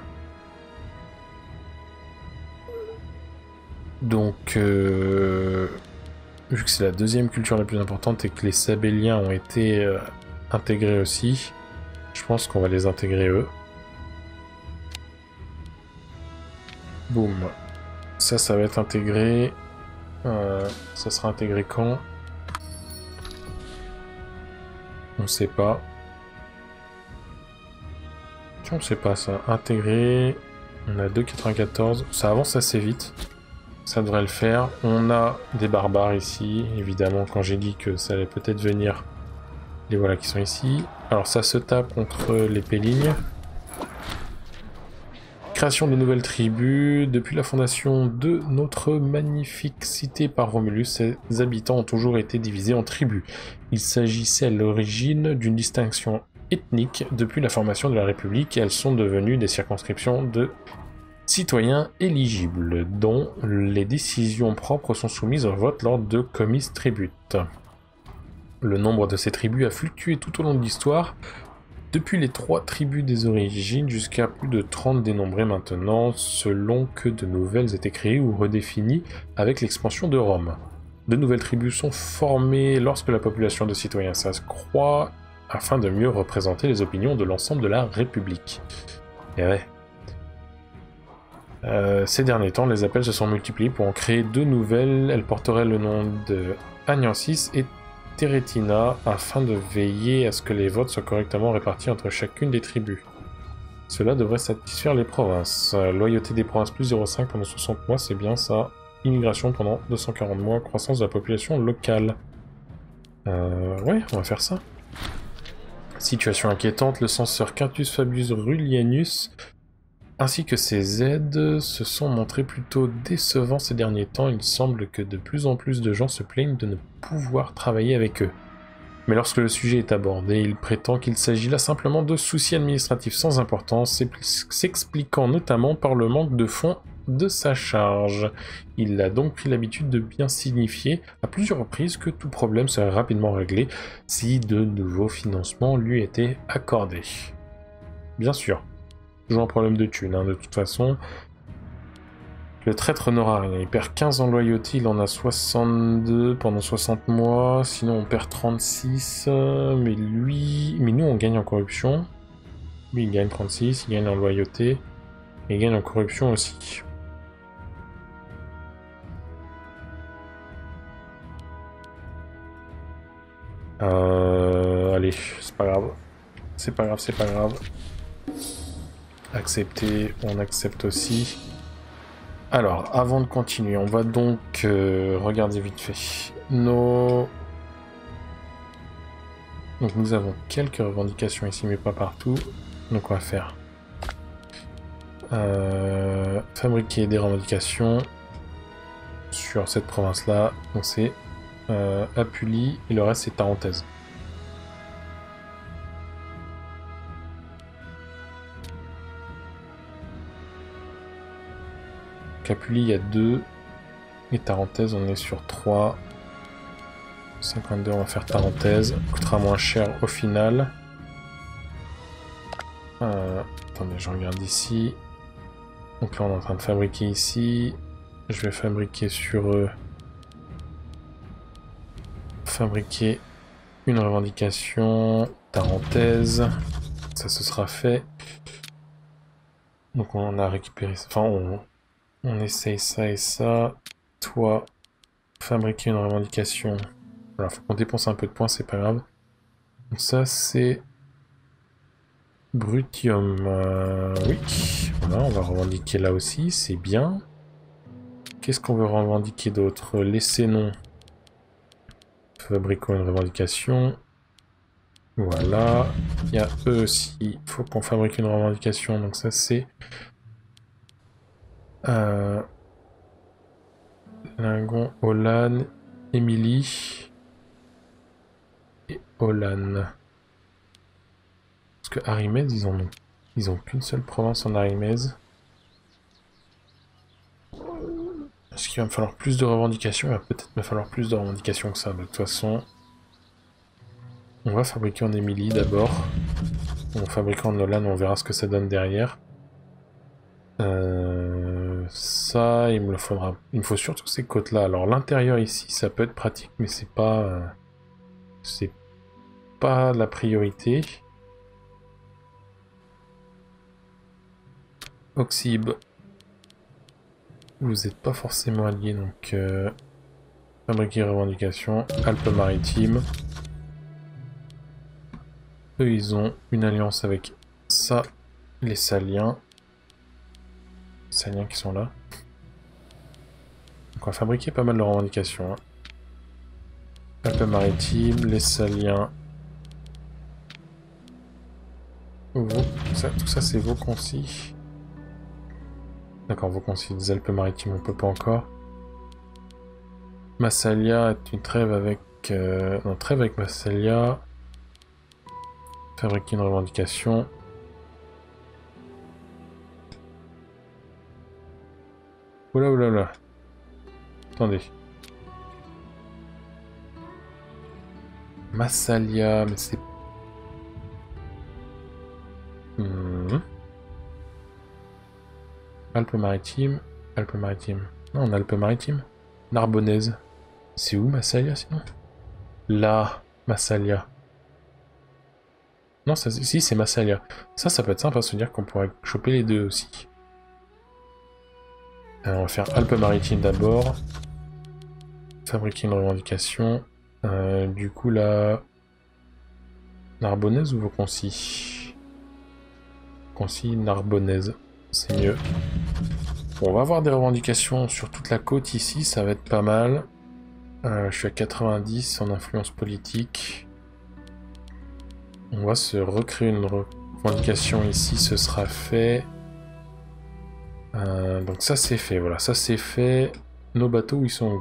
Donc... Euh... vu que c'est la deuxième culture la plus importante et que les Sabelliens ont été euh, intégrés aussi, je pense qu'on va les intégrer eux. Boum. Ça, ça va être intégré. Euh, ça sera intégré quand? On sait pas. On sait pas ça. Intégré. On a deux virgule quatre-vingt-quatorze. Ça avance assez vite. Ça devrait le faire. On a des barbares ici. Évidemment, quand j'ai dit que ça allait peut-être venir, les voilà qui sont ici. Alors ça se tape contre les Pélignes. Création de nouvelles tribus. Depuis la fondation de notre magnifique cité par Romulus, ses habitants ont toujours été divisés en tribus. Il s'agissait à l'origine d'une distinction ethnique. Depuis la formation de la République, elles sont devenues des circonscriptions de citoyens éligibles, dont les décisions propres sont soumises au vote lors de comices tributes. Le nombre de ces tribus a fluctué tout au long de l'histoire, depuis les trois tribus des origines jusqu'à plus de trente dénombrées maintenant, selon que de nouvelles étaient créées ou redéfinies avec l'expansion de Rome. De nouvelles tribus sont formées lorsque la population de citoyens s'accroît, afin de mieux représenter les opinions de l'ensemble de la République. Et ouais. Euh, ces derniers temps, les appels se sont multipliés pour en créer deux nouvelles. Elles porteraient le nom de Agnensis et Teretina, afin de veiller à ce que les votes soient correctement répartis entre chacune des tribus. Cela devrait satisfaire les provinces. Euh, loyauté des provinces plus zéro virgule cinq pendant soixante mois, c'est bien ça. Immigration pendant deux cent quarante mois, croissance de la population locale. Euh, ouais, on va faire ça. Situation inquiétante, le censeur Quintus Fabius Rullianus ainsi que ses aides se sont montrés plutôt décevants ces derniers temps. Il semble que de plus en plus de gens se plaignent de ne pouvoir travailler avec eux. Mais lorsque le sujet est abordé, il prétend qu'il s'agit là simplement de soucis administratifs sans importance, s'expliquant notamment par le manque de fonds de sa charge. Il a donc pris l'habitude de bien signifier à plusieurs reprises que tout problème serait rapidement réglé si de nouveaux financements lui étaient accordés. Bien sûr. Toujours un problème de thunes, hein, de toute façon. Le traître n'aura rien. Il perd quinze en loyauté, il en a soixante-deux pendant soixante mois. Sinon, on perd trente-six. Euh, mais lui... Mais nous, on gagne en corruption. Lui, il gagne trente-six, il gagne en loyauté. Et il gagne en corruption aussi. Euh... Allez, c'est pas grave. C'est pas grave, c'est pas grave. Accepter, on accepte aussi. Alors, avant de continuer, on va donc euh, regarder vite fait nos... Donc nous avons quelques revendications ici, mais pas partout. Donc on va faire... Euh, fabriquer des revendications sur cette province-là. Donc c'est euh, Apulie, et le reste c'est Tarentaise. Apulie, il y a deux. Et Tarentaise, on est sur trois. cinquante-deux, on va faire Tarentaise. Coûtera moins cher au final. Euh, attendez, je regarde ici. Donc là, on est en train de fabriquer ici. Je vais fabriquer sur eux. Fabriquer une revendication. Tarentaise. Ça, ce sera fait. Donc on a récupéré... Enfin, on... On essaye ça et ça. Toi, fabriquer une revendication. Alors, faut qu'on dépense un peu de points, c'est pas grave. Donc ça, c'est... Brutium. Euh, oui. Voilà, on va revendiquer là aussi, c'est bien. Qu'est-ce qu'on veut revendiquer d'autre? Laisser non. Fabriquons une revendication. Voilà. Il y a eux aussi. Il faut qu'on fabrique une revendication. Donc ça, c'est... Euh, Lingon, Olan, Émilie et Olan. Parce que Arimez, ils ont, ils ont qu'une seule province en Arimez. Est-ce qu'il va me falloir plus de revendications? Il va peut-être me falloir plus de revendications que ça. De toute façon, on va fabriquer en Émilie d'abord. On fabriquera en Olan, on verra ce que ça donne derrière. Euh, ça ça, il me le faudra. Il me faut surtout ces côtes-là. Alors l'intérieur ici, ça peut être pratique, mais c'est pas... Euh... C'est pas la priorité. Oxybe. Vous n'êtes pas forcément alliés, donc... Euh... Fabriquer revendication. Alpes-Maritimes. Eux, ils ont une alliance avec ça, les Saliens. Les Saliens qui sont là. Donc on va fabriquer pas mal de revendications. Hein. Alpes-Maritimes, les Saliens. Vos... Ça, tout ça, c'est vos concis. D'accord, vos concis des Alpes-Maritimes, on peut pas encore. Massalia est une trêve avec... Euh... Non, trêve avec Massalia. Fabriquer une revendication. Oula oula oula. Attendez. Massalia, mais c'est... Hmm. Alpes-Maritimes. Alpes-Maritimes. Non, on a Alpes-Maritimes. Narbonnaise. C'est où Massalia sinon? Là, Massalia. Non, ça, si, c'est Massalia. Ça, ça peut être sympa, se dire qu'on pourrait choper les deux aussi. Alors, on va faire Alpes-Maritimes d'abord. Fabriquer une revendication. Euh, du coup, là... Narbonnaise ou Vauconcy? Vauconcy, Narbonnaise. C'est mieux. Bon, on va avoir des revendications sur toute la côte ici, ça va être pas mal. Euh, je suis à quatre-vingt-dix en influence politique. On va se recréer une revendication ici, ce sera fait. Euh, donc ça c'est fait, voilà, ça c'est fait. Nos bateaux, ils sont où?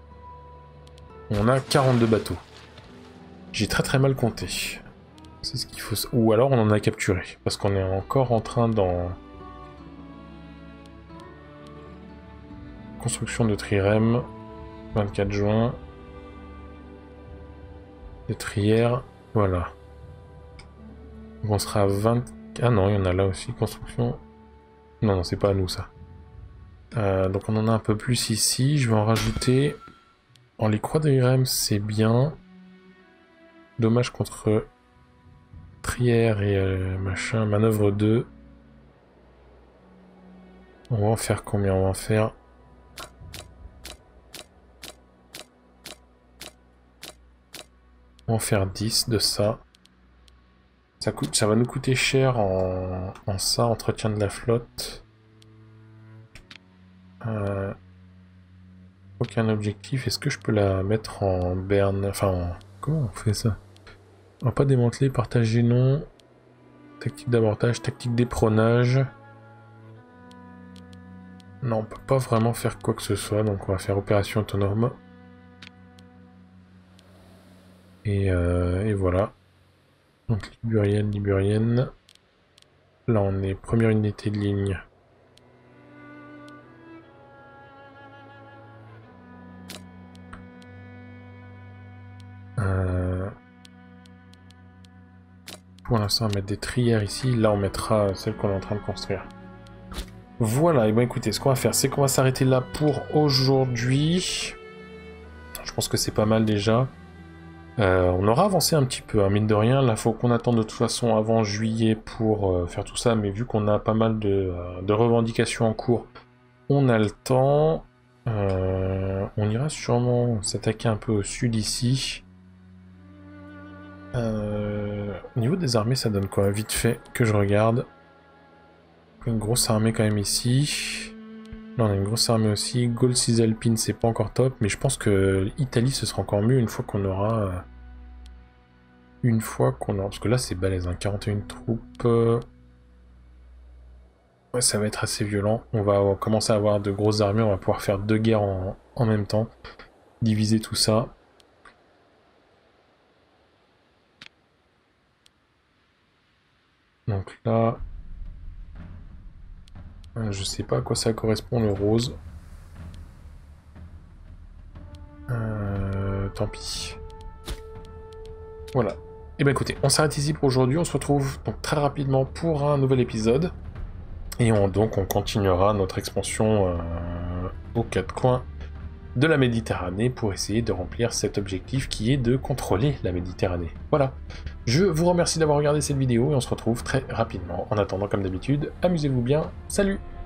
On a quarante-deux bateaux. J'ai très très mal compté. C'est ce qu'il faut... Ou alors on en a capturé, parce qu'on est encore en train d'en... Construction de trirème, vingt-quatre juin. Des trières, voilà. Donc on sera à vingt... Ah non, il y en a là aussi, construction... Non, non, c'est pas à nous ça. Euh, donc on en a un peu plus ici, je vais en rajouter... En les croix de trirème, c'est bien. Dommage contre... Trière et euh, machin, manœuvre deux. On va en faire combien? On va en faire... On va en faire dix de ça. Ça, coûte, ça va nous coûter cher en, en ça, entretien de la flotte. Euh, aucun objectif. Est-ce que je peux la mettre en berne? Enfin, en... comment on fait ça? On va pas démanteler, partager non. Tactique d'abordage, tactique d'éperonage. Non, on peut pas vraiment faire quoi que ce soit, donc on va faire opération autonome. Et, euh, et voilà. Donc Liburienne, Liburienne. Là on est première unité de ligne. Euh... Pour l'instant on va mettre des trières ici. Là on mettra celle qu'on est en train de construire. Voilà, et bien écoutez, ce qu'on va faire, c'est qu'on va s'arrêter là pour aujourd'hui. Je pense que c'est pas mal déjà. Euh, on aura avancé un petit peu, hein, mine de rien. Là, faut qu'on attende de toute façon avant juillet pour euh, faire tout ça. Mais vu qu'on a pas mal de, euh, de revendications en cours, on a le temps. Euh, on ira sûrement s'attaquer un peu au sud ici. Euh, au niveau des armées, ça donne quoi? Vite fait, que je regarde. Une grosse armée quand même ici. Là, on a une grosse armée aussi. Gaule Cisalpine, c'est pas encore top. Mais je pense que Italie, ce sera encore mieux une fois qu'on aura... Euh, une fois qu'on aura... Parce que là, c'est balèze, hein, quarante et une troupes. Ouais, ça va être assez violent. On va commencer à avoir de grosses armées. On va pouvoir faire deux guerres en, en même temps. Diviser tout ça. Donc là... Je sais pas à quoi ça correspond le rose. Euh, tant pis. Voilà. Et ben écoutez, on s'arrête ici pour aujourd'hui. On se retrouve donc très rapidement pour un nouvel épisode. Et on, donc on continuera notre expansion euh, aux quatre coins de la Méditerranée pour essayer de remplir cet objectif qui est de contrôler la Méditerranée. Voilà. Je vous remercie d'avoir regardé cette vidéo et on se retrouve très rapidement. En attendant, comme d'habitude, amusez-vous bien. Salut!